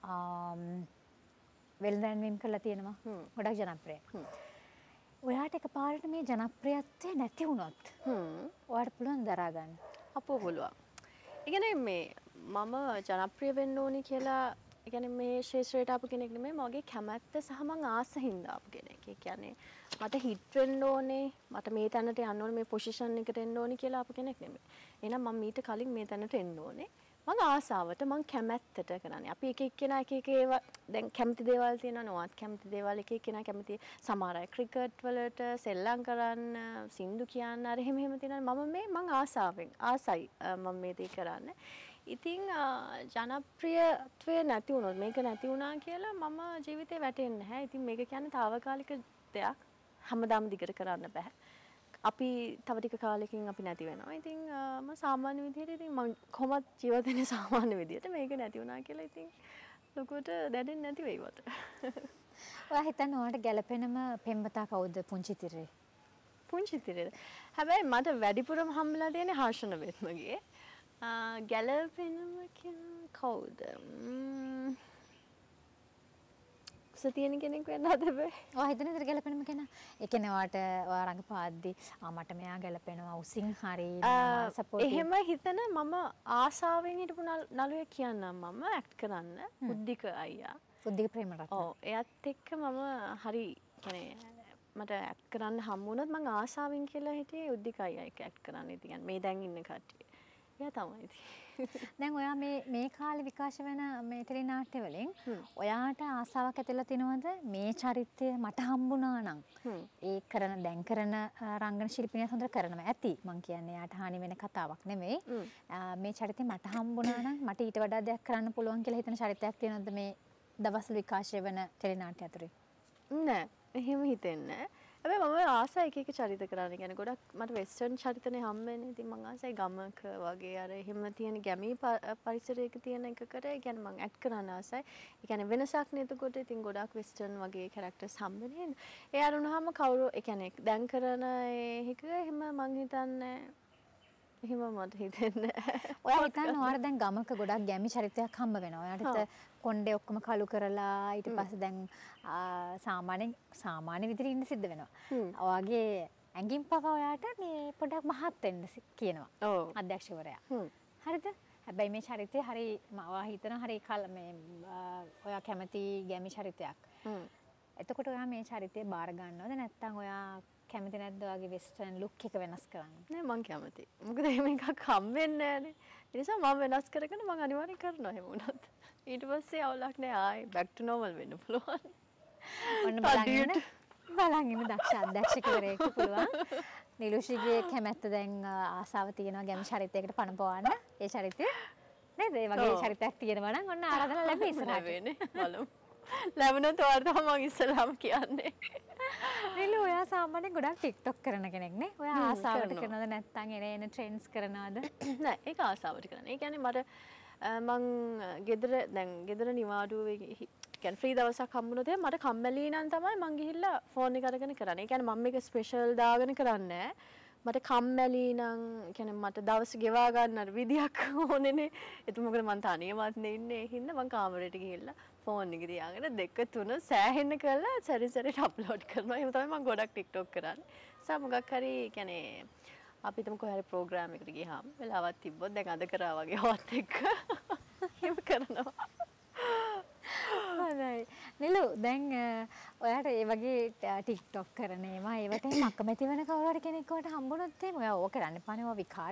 වෙළඳාම් කරලා තියෙනවා. ගොඩක් ජනප්‍රියයි. ඔයාට එකපාරට මේ ජනප්‍රියත්වය නැති වුණොත් ඔයාට පුළුවන් දරා ගන්න. අපෝ පුළුවන්. ඒ කියන්නේ මේ මම ජනප්‍රිය වෙන්න ඕනි කියලා ඒ කියන්නේ මේ ශේෂ්ත්‍රයට ආපු කෙනෙක් නෙමෙයි මගේ කැමැත්ත සහ මං ආස හින්දා ආපු කෙනෙක්. ඒ කියන්නේ මට හිට් වෙන්න ඕනේ මට මේ තැනට යන්න ඕනේ මේ පොසිෂන් එකට එන්න ඕනේ කියලා ආපු කෙනෙක් නෙමෙයි. එහෙනම් මම මීට කලින් මේ තැනට එන්න ඕනේ. මං ආසාවට මං කැමැත්තට කරන්නේ. අපි එක එක්කෙනා එක එක ඒවා දැන් කැමති දේවල් තියෙනවා නෝත් කැමති දේවල් එක එක්කෙනා කැමති සමහර අය ක්‍රිකට් වලට සෙල්ලම් කරන්න සින්දු කියන්න අර එහෙම එහෙම තියෙනවා. මම මේ මං ආසාවෙන් ආසයි මම මේ දේ කරන්නේ. ඉතින් ජනප්‍රියත්වය නැති වුණොත් මේක නැති වුණා කියලා මම ජීවිතේ වැටෙන්නේ නැහැ. ඉතින් මේක කියන්නේ తాවකාලික දෙයක්. හැමදාම දිගට කරන්න බෑ. අපි තව ටික කාලෙකින් අපි නැති වෙනවා. ඉතින් මම සාමාන්‍ය විදිහට ඉතින් මම කොහොමද ජීවත් වෙන්නේ සාමාන්‍ය විදිහට මේක නැති වුණා කියලා ඉතින් ලොකුට දැනෙන්නේ නැති වෙයි මට. ඔයා හිතන්නේ ඔයාලට ගැළපෙනම පෙම්වතා කවුද පුංචි තිරේ? පුංචි තිරේ. හැබැයි මට වැඩිපුරම හම්බලා තියෙන්නේ හර්ෂණ වෙත්මගේ. ගැළපෙනම කියන කවුද? සතියන කෙනෙක් වෙන්න හදබේ. ඔයා හිතන විදිහට ගැලපෙනම කෙනා. ඒ කියන්නේ ඔයාට ඔයා රඟපාද්දි ආ මට මෙයා ගැලපෙනවා උසින් හරි සපෝට්. එහෙම හිතන මම ආසාවෙන් හිටපු නළුවෙක් කියන්නම් මම ඇක්ට් කරන්න. උද්දික අයියා. උද්දික ප්‍රේමරත්න. ඔව් එයත් එක්ක මම හරි කියන්නේ මට ඇක්ට් කරන්න හම්බ වුණොත් මම ආසාවෙන් කියලා හිටියේ උද්දික අයියා එක්ක ඇක්ට් කරන්න. ඉතින් මේ දැන් ඉන්න කට්ටිය. එයා තමයි ඉතින්. දැන් ඔයා මේ මේ කාලේ විකාශ වෙන මේ ටෙලි නාට්‍ය වලින් ඔයාට ආසාවක් ඇතිලා තිනවද මේ චරිතය මට හම්බුණා නම් ඒ කරන දැන් කරන රංගන ශිල්පිනියත් හොඳට කරනවා ඇති මං කියන්නේ යාට හානි වෙන කතාවක් නෙමෙයි මේ චරිතය මට හම්බුණා නම් මට ඊට වඩා දෙයක් කරන්න පුළුවන් කියලා හිතන චරිතයක් තියෙනවද මේ දවස්වල විකාශය වෙන ටෙලි නාට්‍ය අතරේ නෑ එහෙම හිතෙන්නේ නෑ හැබැයි මම ආසයි එක එක චරිත කරන්න. يعني ගොඩක් මට වෙස්ටර්න් චරිතනේ හම්බෙන්නේ. ඉතින් මම ආසයි ගමක වගේ අර එහෙම තියෙන ගැමී පරිසරයක තියෙන එකකට يعني මම ඇක්ට් කරන්න ආසයි. ඒ කියන්නේ වෙනසක් නේද කොට ඉතින් ගොඩක් වෙස්ටර්න් වගේ කැරක්ටර්ස් හම්බෙන්නේ. ඒ අරුණාම කවුරු ඒ කියන්නේ දැන් කරන ඒක එහෙම මං හිතන්නේ එහෙම මට හිතෙන්නේ. ඔයා හිතන්නේ ඔයාලා දැන් ගමක ගොඩක් ගැමි චරිතයක් හම්බ වෙනවා. ඔයාට කොණ්ඩේ ඔක්කොම කළු කරලා ඊට පස්සේ දැන් සාමාන්‍ය සාමාන්‍ය විදිහට ඉන්න සිද්ධ වෙනවා. ඔයාගේ ඇඟින් පවා ඔයාට මේ පොඩක් මහත් වෙන්න කියනවා. ඔව්. අධ්‍යක්ෂකවරයා. හරිද? හැබැයි මේ චරිතය හරි ඔයා හිතන හරි කල මේ ඔයා කැමති ගැමි චරිතයක්. එතකොට ඔයා මේ චරිතය බාර ගන්නවද නැත්නම් ඔයා කැමති නැද්ද ඔයාගේ වෙස්ටර්න් ලුක් එක වෙනස් කරන්න? නෑ මං කැමතියි. මොකද එහෙම එකක් හම්බෙන්නේ නෑනේ. ඒ නිසා මම වෙනස් කරගෙන මං අනිවාර්යෙන් කරනවා එහෙම වුණත්. ඊට පස්සේ අවුලක් නෑ ආයි back to normal වෙන්න පුළුවන්. ඔන්න බලන්න බලන් ඉන්න දක්ෂ අධ්‍යක්ෂකවරයෙක් පුළුවන්. නිලුෂිගේ කැමැත්ත දැන් ආසාව තියෙනවා ගැමි චරිතයකට පණ පවන්න. ඒ චරිතය නේද? ඒ වගේ චරිතයක් තියෙනවා නම් ඔන්න ආරාධනා ලැබෙයි ඉස්සරහට. වෙන්නේ බලමු. ලැබුණොත් ඔයාලට තමයි මං ඉස්සෙල්ලාම කියන්නේ. නිලු ඔයා සාමාන්‍යයෙන් ගොඩක් TikTok කරන කෙනෙක් නේ. ඔයා ආසාවට කරනවද නැත්නම් එන එන ට්‍රෙන්ඩ්ස් කරනවද? නෑ ඒක ආසාවට කරන. ඒ කියන්නේ මට මං ගෙදර දැන් ගෙදර නිවාඩුවේ කියන්නේ ෆ්‍රී දවසක් හම්බුනොත් මට කම්මැලි නම් තමයි මං ගිහිල්ලා ෆෝන් එක අරගෙන කරන්නේ. ඒ කියන්නේ මම මේක ස්පෙෂල් දාගෙන කරන්නේ නැහැ. මට කම්මැලි නම් කියන්නේ මට දවස් ගෙවා ගන්න විදියක් ඕනේනේ. ඒක මොකද මං තනියමත් නේ ඉන්නේ. ඒ හින්දා මං කාමරේට ගිහිල්ලා ෆෝන් එක තියාගෙන දෙක තුන සෑහෙන්න කරලා සැරි සැරේට අප්ලෝඩ් කරනවා. එහෙම තමයි මං ගොඩක් TikTok කරන්නේ. සා මොකක් හරි කියන්නේ අපි හිතමු කොහේ හරි ප්‍රෝග්‍රෑම් එකකට ගියාම වෙලාවක් තිබ්බොත් දැන් අද කරා වගේ හොත් එක්ක එහෙම කරනවා. හොඳයි. නිලු දැන් ඔයාට ඒ වගේ TikTok කරන ඒවා ඒවට අකමැති වෙන කවුරු හරි කෙනෙක් වට හම්බුනොත් එහෙම ඔයා ඕක කරන්න එපානේ ඔය විකාර.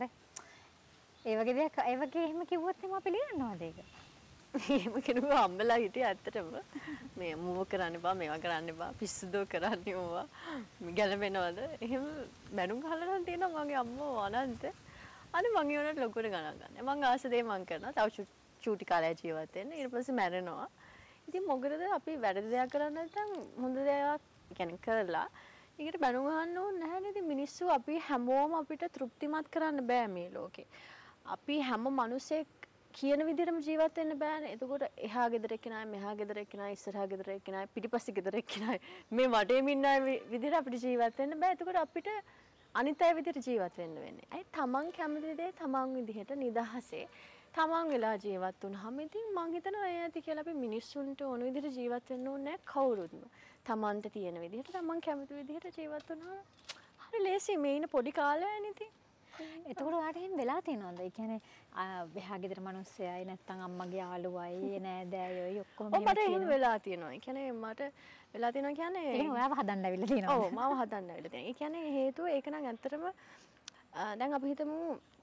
ඒ වගේ දෙයක් ඒ වගේ එහෙම කිව්වොත් එහෙම අපි ලියන්නවද ඒක? එහෙම කෙනෙකු හම්බලා හිටියේ ඇත්තටම මේ මූව කරන්න එපා මේවා කරන්න එපා පිස්සුදෝ කරන්න ඕවා ගැලපෙනවද එහෙම බැනුම් ගහලා නම් තියෙනවා මගේ අම්මෝ අනන්ත අනේ මං ඒවට ලොකුට ගණන් ගන්න මං ආස දේ මං කරනවා තව චූටි කාලයක් ජීවත් වෙන්න ඊට පස්සේ මැරෙනවා ඉතින් මොකටද අපි වැරදි දෙයක් කරන්නේ නැත්නම් හොඳ දෙයක් කියන්නේ කරලා ඒකට බැනුම් ගන්න ඕනේ නැහැ නේද මිනිස්සු අපි හැමෝම අපිට තෘප්තිමත් කරන්න බෑ මේ ලෝකේ අපි හැම මිනිසෙක් කියන විදිහටම ජීවත් වෙන්න බෑනේ. එතකොට එහා ගෙදර එක්කෙනා මෙහා ගෙදර එක්කෙනා ඉස්සරහා ගෙදර එක්කෙනා පිටිපස්සේ ගෙදර එක්කෙනා මේ වටේම ඉන්න අය විදිහට අපිට ජීවත් වෙන්න බෑ. එතකොට අපිට අනිත් අය විදිහට ජීවත් වෙන්න වෙන්නේ. අයි තමන් කැමති දේ තමන් විදිහට නිදහසේ තමන් වෙලා ජීවත් වුණාම ඉතින් මං හිතනවා ඒ ඇති කියලා අපි මිනිස්සුන්ට ඕන විදිහට ජීවත් වෙන්න ඕනේ නැහැ කවුරුත්ම. තමන්ට තියෙන විදිහට තමන් කැමති විදිහට ජීවත් වුණාම හරි ලේසි මේ ඉන්න පොඩි කාලයනේ ඉතින්. එතකොට ඔයාට එහෙම වෙලා තියෙනවද? ඒ කියන්නේ එහා ගෙදර මිනිස්සයයි නැත්නම් අම්මගේ යාළුවයි නෑදෑයෝයි ඔක්කොම ඔව් මට එහෙම වෙලා තියෙනවා. ඒ කියන්නේ මට වෙලා තියෙනවා කියන්නේ ඒ කියන්නේ ඔයාව හදන්න ඇවිල්ලා තියෙනවා. ඔව් මාව හදන්න ඇවිල්ලා තියෙනවා. ඒ කියන්නේ හේතුව ඒක නම් ඇත්තටම දැන් අපි හිතමු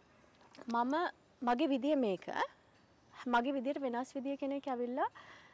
මම මගේ විදිය මේක මගේ විදියට වෙනස් විදිය කෙනෙක් ඇවිල්ලා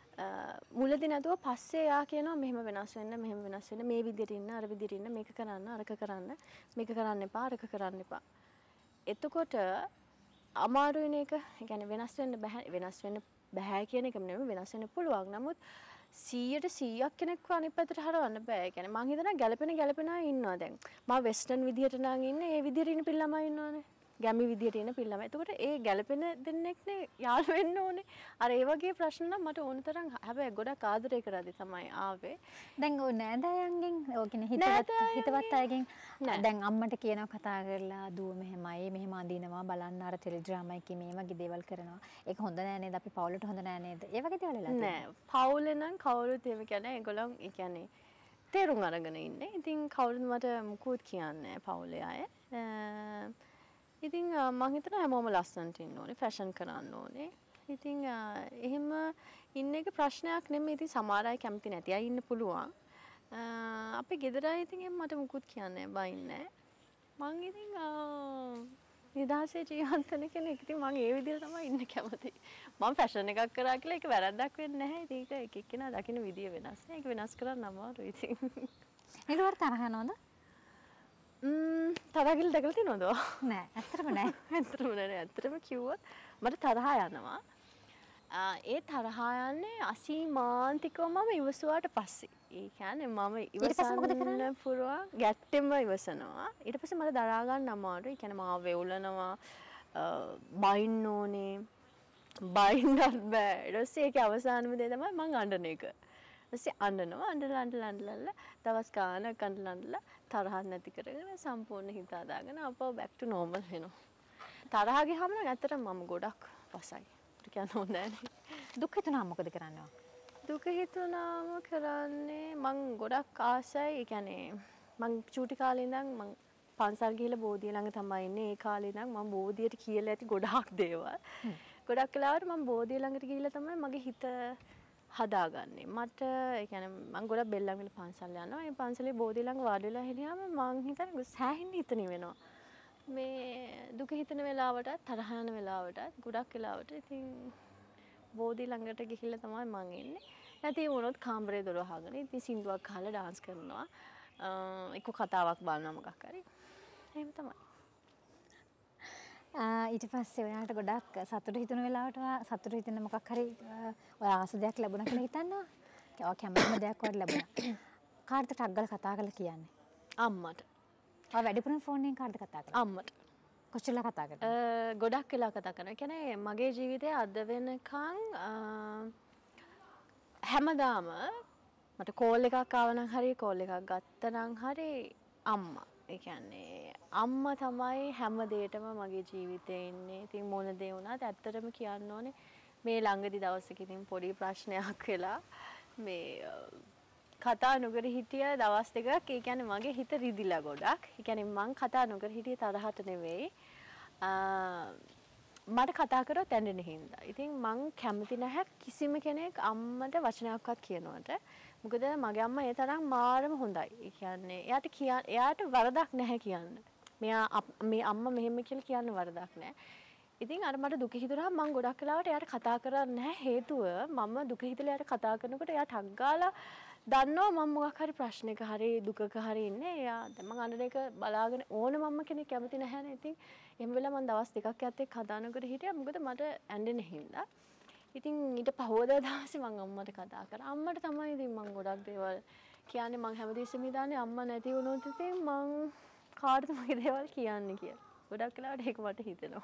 මුලදී නැතුව පස්සේ යා කියනවා මෙහෙම වෙනස් වෙන්න මෙහෙම වෙනස් වෙන්න මේ විදියට ඉන්න අර විදියට ඉන්න මේක කරන්න අරක කරන්න මේක කරන්න එපා අරක කරන්න එපා එතකොට අමාරුයිනේ ඒක. ඒ කියන්නේ වෙනස් වෙන්න බෑ වෙනස් වෙන්න බෑ කියන එක නෙමෙයි වෙනස් වෙන්න පුළුවන්. නමුත් සීයට සීයක් කෙනෙක්ව අනිත් පැත්තට හරවන්න බෑ. ඒ කියන්නේ මං හිතනවා ගැළපෙන ගැළපෙන අය ඉන්නවා දැන්. මම වෙස්ටර්න් විදියට නම් ඉන්නේ ඒ විදියට ඉන්න පිළමයි ඉන්නවනේ. ගැමි විදියට ඉන්න පිළමයි. එතකොට ඒ ගැළපෙන දෙන්නෙක්නේ යාළු වෙන්න ඕනේ. අර ඒ වගේ ප්‍රශ්න නම් මට ඕන තරම් හැබැයි ගොඩක් ආදරය කරද්දි තමයි ආවේ. දැන් ඔය නෑදෑයන්ගෙන් ඔය කියන්නේ හිතවත් හිතවත් අයගෙන් දැන් අම්මට කියනවා කතා කරලා දුව මෙහෙමයි මෙහෙම අඳිනවා බලන්න අර ටෙලිග්‍රාම් එකේ මේ වගේ දේවල් කරනවා. ඒක හොඳ නෑ නේද? අපි පවුලට හොඳ නෑ නේද? ඒ වගේ දේවල් වෙලා නෑ. පවුලේ නම් කවුරුත් එහෙම කියන්නේ ඒගොල්ලෝ ඒ කියන්නේ තේරුම් අරගෙන ඉන්නේ. ඉතින් කවුරුත් මට මුකුත් කියන්නේ නෑ පවුලේ අය. ඉතින් මම හිතනවා හැමෝම ලස්සනට ඉන්න ඕනේ ෆැෂන් කරන්න ඕනේ. ඉතින් එහෙම ඉන්න එක ප්‍රශ්නයක් නෙමෙයි. ඉතින් සමහර අය කැමති නැති අය ඉන්න පුළුවන්. අපේ ගෙදර අය ඉතින් එහෙම මට මුකුත් කියන්නේ බයින්නේ නැහැ. මං ඉතින් නිදහසේ ජීවත් වෙන කෙනෙක්. ඉතින් මං ඒ විදිහට තමයි ඉන්න කැමති. මම ෆැෂන් එකක් කරා කියලා ඒක වැරද්දක් වෙන්නේ නැහැ. ඉතින් ඒක එක එක්කෙනා දකින්න විදිය වෙනස්. ඒක වෙනස් කරන්න අමාරුයි ඉතින්. නිරුවට තරහ යනවද? ම්ම් තරගිල් දැකලා තියෙනවද? නෑ ඇත්තටම නෑ. ඇත්තටම නෑ. ඇත්තටම කිව්වොත් මට තරහා යනවා. ඒ තරහා යන්නේ අසීමාන්තිකව මම ඉවසුවාට පස්සේ. ඒ කියන්නේ මම ඉවසන්න පුරුවා ගැට්ටෙම ඉවසනවා. ඊට පස්සේ මට දරා ගන්න අමාරුයි. ඒ කියන්නේ මාව වෙවුලනවා, බයින්න ඕනේ. බයින්නත් බෑ. ඊට පස්සේ ඒකේ අවසානම දේ තමයි මං අඬන එක. ඊපස්සේ අඬනවා අඬලා අඬලා අඬලා දවස් ගානක් අඬලා අඬලා තරහක් නැති කරගෙන සම්පූර්ණ හිත හදාගෙන අපව back to normal වෙනවා. තරහ ගියාම නම් ඇත්තටම මම ගොඩක් පසයි. ඒක කියන්න හොඳ නැහැ. දුක් හිතුණාම මොකද කරන්නේ? දුක හිතුණාම කරන්නේ මං ගොඩක් ආසයි. ඒ කියන්නේ මං චූටි කාලේ ඉඳන් මං පන්සල් ගිහලා බෝධිය ළඟ තමයි ඉන්නේ. ඒ කාලේ ඉඳන් මම බෝධියට කියලා ඇති ගොඩාක් දේවල්. ගොඩක් වෙලාවට මම බෝධිය ළඟට ගිහිල්ලා තමයි මගේ හිත හදාගන්නේ. මට ඒ කියන්නේ මම ගොඩක් බෙල්ලන්විල පන්සල් යනවා. ඒ පන්සලේ බෝධිය ළඟ වාඩි වෙලා හිටියාම මං හිතන්නේ සෑහෙන හිතන වෙනවා. මේ දුක හිතන වෙලාවට තරහ යන වෙලාවට ගොඩක් වෙලාවට ඉතින් බෝධිය ළඟට ගිහිල්ලා තමයි මං ඉන්නේ. නැති වුණොත් කාමරේ දොර වහගෙන ඉතින් සින්දුවක් අහලා ඩාන්ස් කරනවා. එක්ක කතාවක් බලනවා මොකක් හරි. එහෙම තමයි. ඊට පස්සේ ඔයාට ගොඩක් සතුට හිතුන වෙලාවට සතුට හිතෙන මොකක් හරි ඔයා ආස දෙයක් ලැබුණා කියලා හිතන්නවා. ඔයා කැමතිම දෙයක් වඩ ලැබුණා. කාටද ටග් ගාලා කතා කරලා කියන්නේ? අම්මට. ඔයා වැඩිපුරම ෆෝන් එකෙන් කාටද කතා කරන්නේ? අම්මට. කොච්චරලා කතා කරනවා? ගොඩක් වෙලා කතා කරනවා. ඒ කියන්නේ මගේ ජීවිතේ අද වෙනකන් හැමදාම මට කෝල් එකක් ආව නම් හරි කෝල් එකක් ගත්ත නම් හරි අම්මා. ඒ කියන්නේ අම්මා තමයි හැම දෙයකම මගේ ජීවිතේ ඉන්නේ. ඉතින් මොන දේ වුණත් ඇත්තටම කියන්න ඕනේ මේ ළඟදි දවසක ඉතින් පොඩි ප්‍රශ්නයක් වෙලා මේ කතා නොකර හිටිය දවස් දෙකක්. ඒ කියන්නේ මගේ හිත රිදිලා ගොඩක්. ඒ කියන්නේ මං කතා නොකර හිටියේ තරහට නෙවෙයි. මට කතා කරොත් ඇඬෙන හින්දා. ඉතින් මං කැමති නැහැ කිසිම කෙනෙක් අම්මට වචනයක්වත් කියනවට. මොකද මගේ අම්මා ඒ තරම් මාරම හොඳයි. ඒ කියන්නේ එයාට කිය එයාට වරදක් නැහැ කියන්න. මෙයා මේ අම්මා මෙහෙම කියලා කියන්න වරදක් නැහැ. ඉතින් අර මට දුක හිතුනහම මං ගොඩක් වෙලාවට එයාට කතා කරන්නේ නැහැ. හේතුව මම දුක හිතලා එයාට කතා කරනකොට එයා ටක් ගාලා දන්නවා මම මොකක් හරි ප්‍රශ්නයක හරි දුකක හරි ඉන්නේ. එයා දැන් මං අඬන එක බලාගෙන ඕන මම්ම කෙනෙක් කැමති නැහැනේ. ඉතින් එහෙම වෙලා මං දවස් දෙකක් යත් එක්ක කතානකට හිටියා. මොකද මට ඇඬෙන හින්දා. ඉතින් ඊට පහවදා දවසේ මං අම්මට කතා කරා. අම්මට තමයි ඉතින් මං ගොඩක් දේවල් කියන්නේ. මං හැමදෙස්සෙම හිතන්නේ අම්මා නැති වුණොත් ඉතින් මං කාටද මගේ දේවල් කියන්නේ කියලා. ගොඩක් වෙලාවට ඒක මට හිතෙනවා.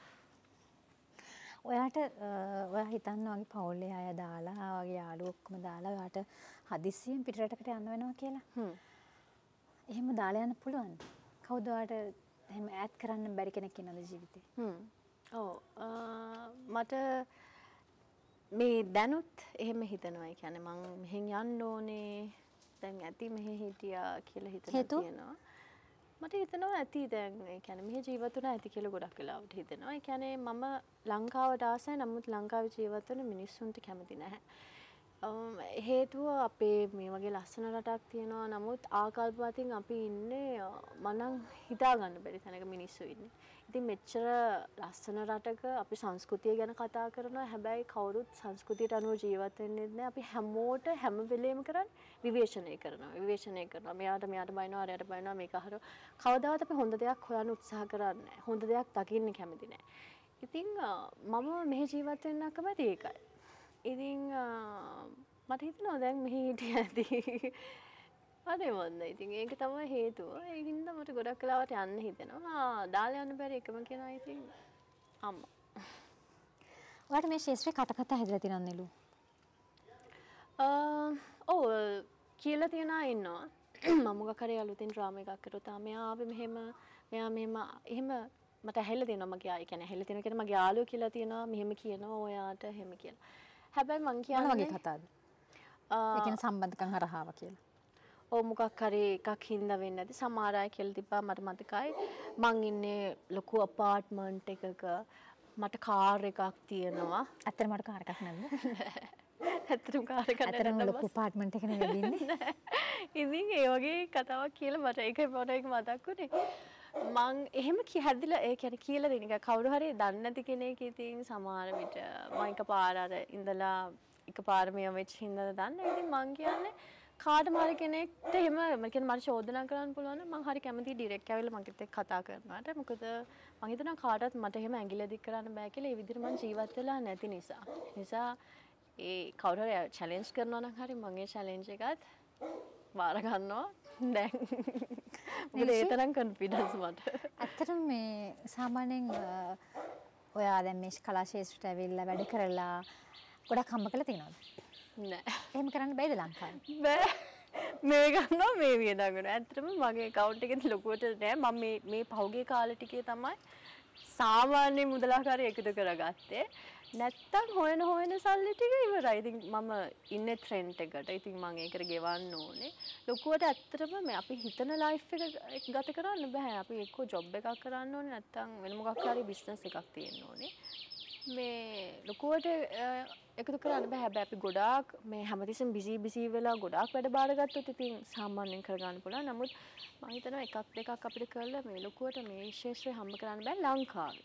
ඔයාට ඔයා හිතන්න වගේ පවුලේ අය දාලා වගේ යාළුවෝ ඔක්කොම දාලා ඔයාට හදිස්සියෙන් පිටරටකට යන්න වෙනවා කියලා. හ්ම්. එහෙම දාලා යන්න පුළුවන්ද? කවුද ඔයාට එහෙම ඈඩ් කරන්න බැරි කෙනෙක් ඉන්නවද ජීවිතේ? හ්ම්. ඔව්. මට මේ දැනුත් එහෙම හිතනවා. ඒ කියන්නේ මං මෙහෙන් යන්න ඕනේ. දැන් ඇති මෙහෙ හිටියා කියලා හිතනවා තියෙනවා. මට හිතෙනවා ඇති දැන් ඒ කියන්නේ මෙහෙ ජීවත් වුණා ඇති කියලා ගොඩක් වෙලාවට හිතෙනවා. ඒ කියන්නේ මම ලංකාවට ආසයි නමුත් ලංකාවේ ජීවත් වෙන මිනිස්සුන්ට කැමති නැහැ. හේතුව අපේ මේ වගේ ලස්සන රටක් තියෙනවා නමුත් ආකල්පවලින් අපි ඉන්නේ මනම් හිතා ගන්න බැරි තැනක මිනිස්සු ඉන්නේ. ඉතින් මෙච්චර ලස්සන රටක අපි සංස්කෘතිය ගැන කතා කරනවා. හැබැයි කවුරුත් සංස්කෘතියට අනුව ජීවත් වෙන්නේ නැහැ. අපි හැමෝට හැම වෙලේම කරන්නේ විවේචනය කරනවා. විවේචනය කරනවා. මෙයාට මෙයාට බයිනවා, අරයට බයිනවා, මේක අහර. කවදාවත් අපි හොඳ දෙයක් හොයන්න උත්සාහ කරන්නේ නැහැ. හොඳ දෙයක් දකින්න කැමති නැහැ. ඉතින් මම මෙහි ජීවත් වෙන්න කැමති ඒකයි. ඉතින් මට හිතෙනවා දැන් මෙහි හිටිය ඇති. අනේ මොන්ද ඉතින් ඒක තමයි හේතුව. ඒකින්ද මට ගොඩක් වෙලාවට යන්න හිතෙනවා. දාලා යන්න බැරි එකම කෙනා ඉතින් අම්මා. ඔයාලට මේ ශේෂ්ත්‍රේ කට කතා හැදලා තියෙනවද නෙලු? අ ඔව් කියලා තියන අය ඉන්නවා. මම මොකක් හරි අලුතෙන් ඩ්‍රාමා එකක් කරොත් ආ මෙයා ආවේ මෙහෙම මෙයා මෙහෙම එහෙම මට ඇහෙලා තියෙනවා මගේ ආ කියන්නේ ඇහෙලා තියෙනවා කියන්නේ මගේ යාළුවෝ කියලා තියෙනවා මෙහෙම කියනවා ඔයාට එහෙම කියලා. හැබැයි මං කියන්නේ මොන වගේ කතාවද? ඒ කියන්නේ සම්බන්ධකම් හරහාව කියලා. ඔව් මොකක් හරි එකක් හින්දා වෙන්නේ නැති සමහර අය කියලා තිබ්බා මට මතකයි. මං ඉන්නේ ලොකු අපාර්ට්මන්ට් එකක මට කාර් එකක් තියෙනවා. ඇත්තට මට කාර් එකක් නැද්ද? ඇත්තටම කාර් එකක් නැහැ. ඇත්තටම ලොකු අපාර්ට්මන්ට් එකක නෙවෙයි ඉන්නේ. ඉතින් ඒ වගේ කතාවක් කියලා මට ඒකයි පොඩ එක මතක් වුණේ. මං එහෙම හැදිලා ඒ කියන්නේ කියලා දෙන එක කවුරු හරි දන්නේ නැති කෙනෙක් ඉතින් සමහර විට මම එකපාර අර ඉඳලා එකපාර මේ වෙච්ච හින්දා දන්නේ. ඉතින් මං කියන්නේ කාට මාරි කෙනෙක්ට එහෙම මම කියන්නේ මට චෝදනා කරන්න පුළුවන් නම් මං හරි කැමතියි ඩිරෙක්ට් ඇවිල්ලා මගෙත් එක්ක කතා කරනවාට. මොකද මං හිතනවා කාටවත් මට එහෙම ඇඟිල්ල දික් කරන්න බෑ කියලා. ඒ විදිහට මං ජීවත් වෙලා නැති නිසා. නිසා ඒ කවුරු හරි චැලෙන්ජ් කරනවා නම් හරි මං ඒ චැලෙන්ජ් එකත් බාර ගන්නවා. දැන් මොකද ඒ තරම් කොන්ෆිඩන්ස් මට. ඇත්තටම මේ සාමාන්‍යයෙන් ඔයා දැන් මේ කලා ශාස්ත්‍රයට ඇවිල්ලා වැඩ කරලා ගොඩක් හම්බ කරලා තියෙනවද? නෑ. එහෙම කරන්න බෑද ලංකාවේ? බෑ. මේ ගන්නවා මේ වියදම්. ඇත්තටම මගේ account එකේ ලොකුවට නෑ. මම මේ මේ පහුගිය කාලේ ටිකේ තමයි සාමාන්‍ය මුදලාකාරය එකතු කරගත්තේ. නැත්තම් හොයන හොයන සල්ලි ටික ඉවරයි. ඉතින් මම ඉන්නේ ට්‍රෙන්ඩ් එකට. ඉතින් මම ඒකට ගෙවන්න ඕනේ. ලොකුවට ඇත්තටම මේ අපි හිතන ලයිෆ් එක ගත කරන්න බෑ. අපි එක්ක ජොබ් එකක් කරන්න ඕනේ නැත්තම් වෙන මොකක් හරි බිස්නස් එකක් තියෙන්න ඕනේ. මේ ලොකුවට එකතු කරන්න බෑ. හැබැයි අපි ගොඩාක් මේ හැමතිස්සෙම බිසි බිසි වෙලා ගොඩාක් වැඩ බාරගත්තොත් ඉතින් සාමාන්‍යයෙන් කරගන්න පුළුවන්. නමුත් මම හිතනවා එකක් දෙකක් අපිට කරලා මේ ලොකුවට මේ ශේෂ්ත්‍රය හම්බ කරන්න බෑ ලංකාවේ.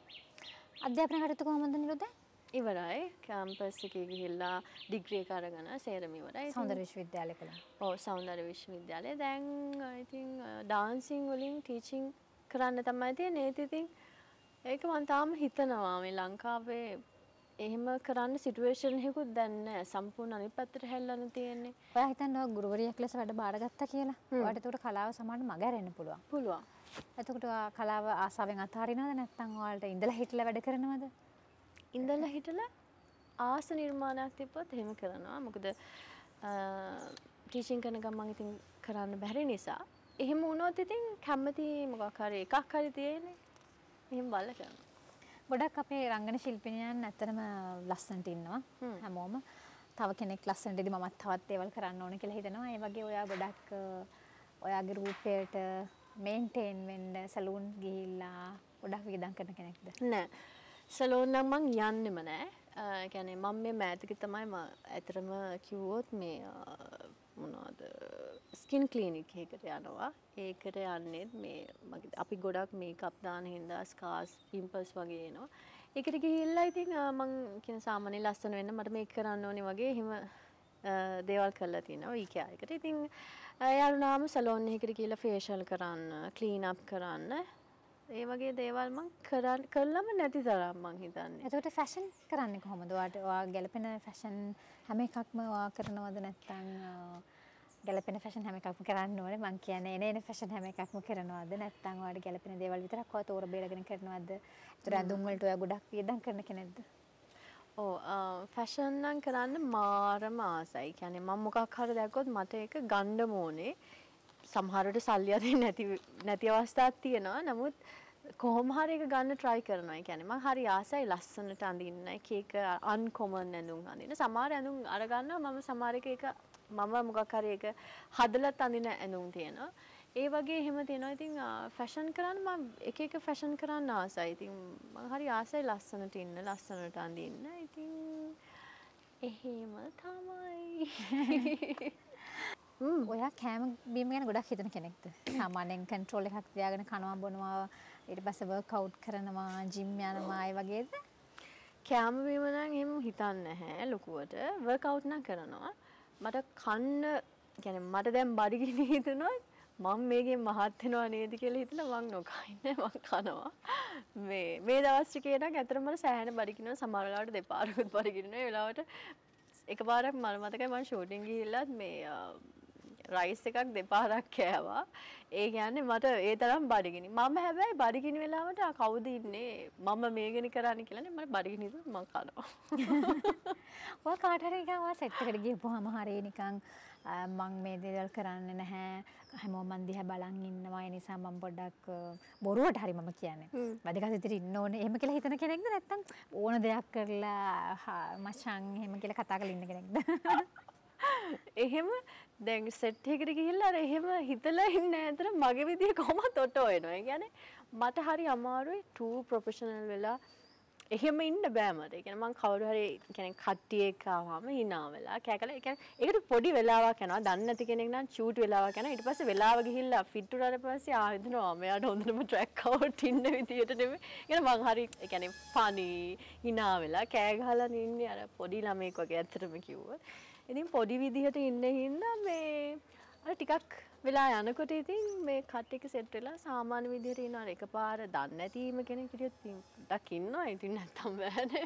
අධ්‍යාපන කටයුතු කොහොමද නිරුද? ඉවරයි. කැම්පස් එකේ ගිහිල්ලා ඩිග්‍රී එක අරගෙන සේරම ඉවරයි. සෞන්දර්ය විශ්වවිද්‍යාලය කළා. ඔව් සෞන්දර්ය විශ්වවිද්‍යාලය. දැන් ඉතින් ඩාන්සින් වලින් ටීචින් කරන්න තමයි තියෙන්නේ. ඒත් ඉතින් ඒක මම තාම හිතනවා මේ ලංකාවේ එහෙම කරන්න සිටුේෂන් එකකුත් දැන් නැහැ. සම්පූර්ණ අනිත් පැත්තට හැල්ලන්න තියෙන්නේ. ඔයා හිතන්නේ ඔය ගුරුවරියක් ලෙස වැඩ බාරගත්තා කියලා? ඔයාට ඒකට කලාව සමාන මග ඇරෙන්න පුළුවන්. පුළුවන්. එතකොට කලාව ආසාවෙන් අතාරිනවද නැත්නම් ඔයාලට ඉඳලා හිටලා වැඩ කරනවද? ඉඳලා හිටලා ආස නිර්මාණයක් තිබ්බොත් එහෙම කරනවා. මොකද ටීචින් කරන ගමන් ඉතින් කරන්න බැරි නිසා. එහෙම වුණොත් ඉතින් කැමති මොකක් හරි එකක් හරි තියෙන්නේ. එහෙම බලලා කරනවා. ගොඩක් අපේ රංගන ශිල්පිනියන් ඇත්තටම ලස්සනට ඉන්නවා හැමෝම. තව කෙනෙක් ලස්සනට ඉදි මමත් තවත් දේවල් කරන්න ඕන කියලා හිතනවා. ඒ වගේ ඔයා ගොඩක් ඔයාගේ රූපයට මේන්ටේන් වෙන්න සලූන් ගිහිල්ලා ගොඩක් වියදම් කරන කෙනෙක්ද? නෑ. සලූන් නම් මං යන්නෙම නෑ. ඒ කියන්නේ මම මේ මෑතක තමයි මම ඇත්තටම කිව්වොත් මේ මොනවද ස්කින් ක්ලිනික් එකකට යනවා. ඒකට යන්නේ මේ මගේ අපි ගොඩක් මේකප් දාන හින්දා ස්කාර්ස් පිම්පල්ස් වගේ එනවා. ඒකට ගිහිල්ලා ඉතින් මං කියන සාමාන්‍ය ලස්සන වෙන්න මට මේක කරන්න ඕනේ වගේ එහෙම දේවල් කරලා තිනවා වීකෙයාර් එකට. ඉතින් යාළුනාම සලෝන් එකකට ගිහිල්ලා ෆේෂියල් කරන්න, ක්ලීන් අප් කරන්න ඒ වගේ දේවල් මං කරන්න කළාම නැති තරම් මං හිතන්නේ. එතකොට ෆැෂන් කරන්නේ කොහොමද? ඔයාට ඔයා ගැලපෙන ෆැෂන් හැම එකක්ම ඔයා කරනවද නැත්නම් ගැලපෙන ෆැෂන් හැම එකක්ම කරන්න ඕනේ? මං කියන්නේ එන එන ෆැෂන් හැම එකක්ම කරනවද නැත්නම් ඔයාට ගැලපෙන දේවල් විතරක් ඔයා තෝර බේරගෙන කරනවද? ඒතර ඇඳුම් වලට ඔයා ගොඩක් වියදම් කරන කෙනෙක්ද? ඔව් ෆැෂන් නම් කරන්න මාරම ආසයි. කියන්නේ මම මොකක් හරි දැක්කොත් මට ඒක ගන්න ඕනේ. සමහරවිට සල්ලි අරින්න නැති නැති අවස්ථාවක් තියෙනවා. නමුත් කොහොම හරි එක ගන්න try කරනවා. ඒ කියන්නේ මම හරි ආසයි ලස්සනට අඳින්න. එක එක uncommon ඇඳුම් අඳින්න. සමහර ඇඳුම් අර ගන්නවා මම සමහර එක එක මම මොකක් හරි එක හදලත් අඳින ඇඳුම් තියෙනවා. ඒ වගේ එහෙම තියෙනවා. ඉතින් ෆැෂන් කරන්න මම එක එක ෆැෂන් කරන්න ආසයි. ඉතින් මම හරි ආසයි ලස්සනට ඉන්න, ලස්සනට අඳින්න. ඉතින් එහෙම තමයි. ඔයා කෑම බීම ගැන ගොඩක් හිතන කෙනෙක්ද? සාමාන්‍යයෙන් කන්ට්‍රෝල් එකක් තියාගෙන කනවා බොනවා ඊට පස්සේ වර්ක් අවුට් කරනවා ජිම් යනවා ඒ වගේද? කෑම බීම නම් එහෙම හිතන්නේ නැහැ ලොකුවට. වර්ක් අවුට් නම් කරනවා. මට කන්න කියන්නේ මට දැන් බඩගිනි හිතුනොත් මම මේකෙන් මහත් වෙනවා නේද කියලා හිතලා මං නොකයින්නේ මං කනවා. මේ මේ දවස් ටිකේ නම් ඇත්තටම මට සෑහෙන බඩගිනිනවා. සමහර වෙලාවට දෙපාරකුත් බඩගිනිනවා. ඒ වෙලාවට එකපාරක් මම මතකයි මම ෂූටින් ගිහිල්ලත් මේ රයිස් එකක් දෙපාරක් කෑවා. ඒ කියන්නේ මට ඒ තරම් බඩගිනි. මම හැබැයි බඩගිනි වෙලාවට කවුද ඉන්නේ මම මේකනේ කරන්නේ කියලානේ මට බඩගිනි හිතුනොත් මං කනවා. ඔය කාට හරි නිකන් ඔය සෙට් එකට ගිහපුවාම හරිය නිකන් මං මේ දේවල් කරන්නේ නැහැ. හැමෝම මන් දිහා බලන් ඉන්නවා. ඒ නිසා මම පොඩ්ඩක් බොරුවට හරි මම කියන්නේ. වැඩිකත් ඉතින් ඉන්න ඕනේ. එහෙම කියලා හිතන කෙනෙක්ද නැත්නම් ඕන දෙයක් කරලා මචං එහෙම කියලා කතා කරලා ඉන්න කෙනෙක්ද? එහෙම දැන් සෙට් එකකට ගිහිල්ලා අර එහෙම හිතලා ඉන්නේ නැතර මගේ විදිය කොහොමද ඔටෝ එනවා. ඒ කියන්නේ මට හරි අමාරුයි true professional වෙලා එහෙම ඉන්න බෑ මට. ඒ කියන්නේ මං කවුරු හරි කියන්නේ කට්ටිය එක්ක ආවම hina වෙලා කෑකලා ඒ කියන්නේ ඒකට පොඩි වෙලාවක් යනවා. දන්නේ නැති කෙනෙක් නම් shoot වෙලාවක් යනවා. ඊට පස්සේ වෙලාව ගිහිල්ලා ෆිட் උනාට පස්සේ ආ හිතනවා මෙයාට හොඳටම track out ඉන්න විදියට නෙමෙයි. ඒ මං හරි ඒ කියන්නේ funny hina වෙලා කෑ ගහලා ඉන්නේ අර පොඩි ළමෙක් වගේ ඇත්තටම කිව්වොත්. ඉතින් පොඩි විදිහට ඉන්න හින්දා මේ අර ටිකක් වෙලා යනකොට ඉතින් මේ කට් එක සෙට් වෙලා සාමාන්‍ය විදිහට ඉන්නවා. එකපාර දන්නේ නැතිම කෙනෙක් හිටියොත් ඩක් ඉන්නවා. ඉතින් නැත්තම් බෑනේ.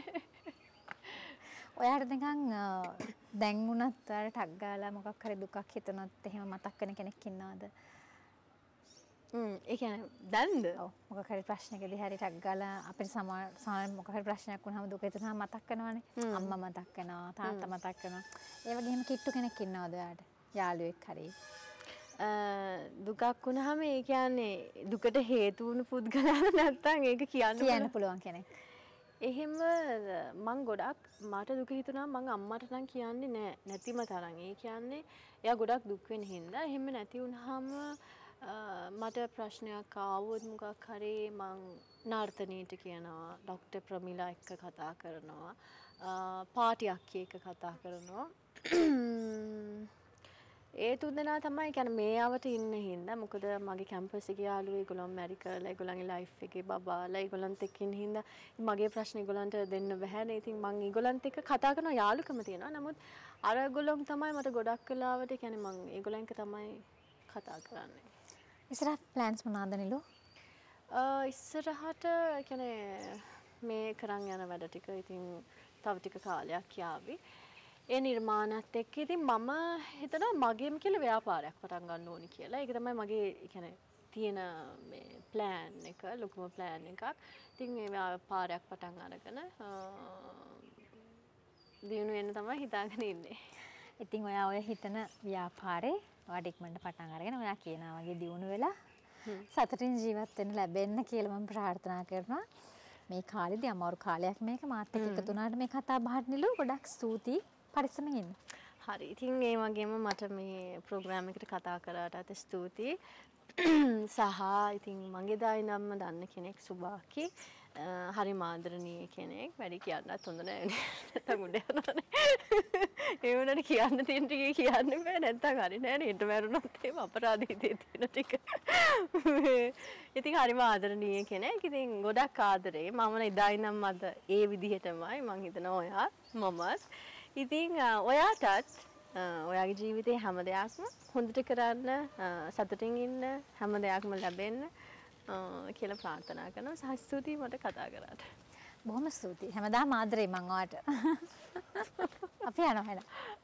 ඔයාට නිකන් දැන් වුණත් අර ටක් ගාලා මොකක් හරි දුකක් හිතනොත් එහෙම මතක් වෙන කෙනෙක් ඉන්නවද? හ්ම් ඒ කියන්නේ දැන්ද? ඔව් මොකක් හරි ප්‍රශ්නකදී හරි ටක් ගාලා අපිට සමහර මොකක් හරි ප්‍රශ්නයක් වුණාම දුක හිතනහම මතක් වෙනවනේ. අම්මා මතක් වෙනවා, තාත්තා මතක් වෙනවා. ඒ වගේම කිට්ටු කෙනෙක් ඉන්නවද ඔයාට? යාළුවෙක් හරි. දුකක් වුණාම ඒ කියන්නේ දුකට හේතු වුණු පුද්ගලයා නැත්තම් ඒක කියන්න කියන්න පුළුවන් කෙනෙක්. එහෙම මං ගොඩක් මට දුක හිතුණා මං අම්මට නම් කියන්නේ නෑ නැතිම තරම්. ඒ කියන්නේ එයා ගොඩක් දුක් වෙන හින්දා එහෙම නැති වුණාම මට ප්‍රශ්නයක් ආවොත් මොකක් හරි මං නර්තනීට කියනවා ડોක්ටර් ප්‍රමිලා එක්ක කතා කරනවා පාටියක් එක්ක කතා කරනවා. ඒ තුන්දෙනා තමයි කියන්නේ මේ ආවට ඉන්න හින්දා මොකද මගේ කැම්පස් එකේ යාළුවෝ ඒගොල්ලෝ මැරි කරලා ඒගොල්ලන්ගේ ලයිෆ් එකේ බබාලා ඒගොල්ලන්ත් එක්ක ඉන්න හින්දා මගේ ප්‍රශ්න ඒගොල්ලන්ට දෙන්න බැහැනේ. ඉතින් මං ඒගොල්ලන්ත් එක්ක කතා කරනවා යාළුකම තියෙනවා. නමුත් අර ඒගොල්ලොන් තමයි මට ගොඩක් වෙලාවට කියන්නේ මං ඒගොල්ලන් එක්ක තමයි කතා කරන්නේ. ඉස්සරහ ප්ලෑන්ස් මොනවාද නිලු? ඉස්සරහට කියන්නේ මේ කරන් යන වැඩ ටික ඉතින් තව ටික කාලයක් යාවි. ඒ නිර්මාණත් එක්ක ඉතින් මම හිතනවා මගේම කියලා ව්‍යාපාරයක් පටන් ගන්න ඕනි කියලා. ඒක තමයි මගේ කියන්නේ තියෙන මේ ප්ලෑන් එක ලොකුම ප්ලෑන් එකක්. ඉතින් ඒ පාරයක් පටන් අරගෙන දිනු වෙන තමයි හිතාගෙන ඉන්නේ. ඉතින් ඔයා ඔය හිතන ව්‍යාපාරේ ඔයාට ඉක්මනට පටන් අරගෙන ඔයා කියනා වගේ දියුණු වෙලා සතුටින් ජීවත් වෙන්න ලැබෙන්න කියලා මම ප්‍රාර්ථනා කරනවා. මේ කාලෙදී අමාරු කාලයක් මේක මාත් එක්ක එකතු වුණාට මේ කතා බහට නිලු ගොඩක් ස්තුතියි පරිස්සමෙන් ඉන්න. හරි. ඉතින් ඒ වගේම මට මේ ප්‍රෝග්‍රෑම් එකට කතා කරාට ස්තුතියි. සහ ඉතින් මගේ දායිනම්ම දන්න කෙනෙක් සුභාකි හරි ආදරණීය කෙනෙක්. වැඩි කියන්නත් හොඳ නැහැ නේ. නැත්තම් උඩ යනවානේ. ඒ වුණාට කියන්න තියෙන ටික කියන්න බෑ. නැත්තම් හරි නෑ නේ. ඊට මරුණොත් එහෙම අපරාධ හිතේ තියෙන ටික. ඉතින් හරිම ආදරණීය කෙනෙක්. ඉතින් ගොඩක් ආදරේ. මම ඉදායිනම් අද ඒ විදිහටමයි මං හිතනවා ඔයා මමත්. ඉතින් ඔයාටත් ඔයාගේ ජීවිතේ හැම දෙයක්ම හොඳට කරන්න සතුටින් ඉන්න හැම දෙයක්ම ලැබෙන්න කියලා ප්‍රාර්ථනා කරනවා. සහ ස්තුතියි මට කතා කරාට. බොහොම ස්තුතියි. හැමදාම ආදරේ මං ඔයාට. අපි යනවා එහෙනම්.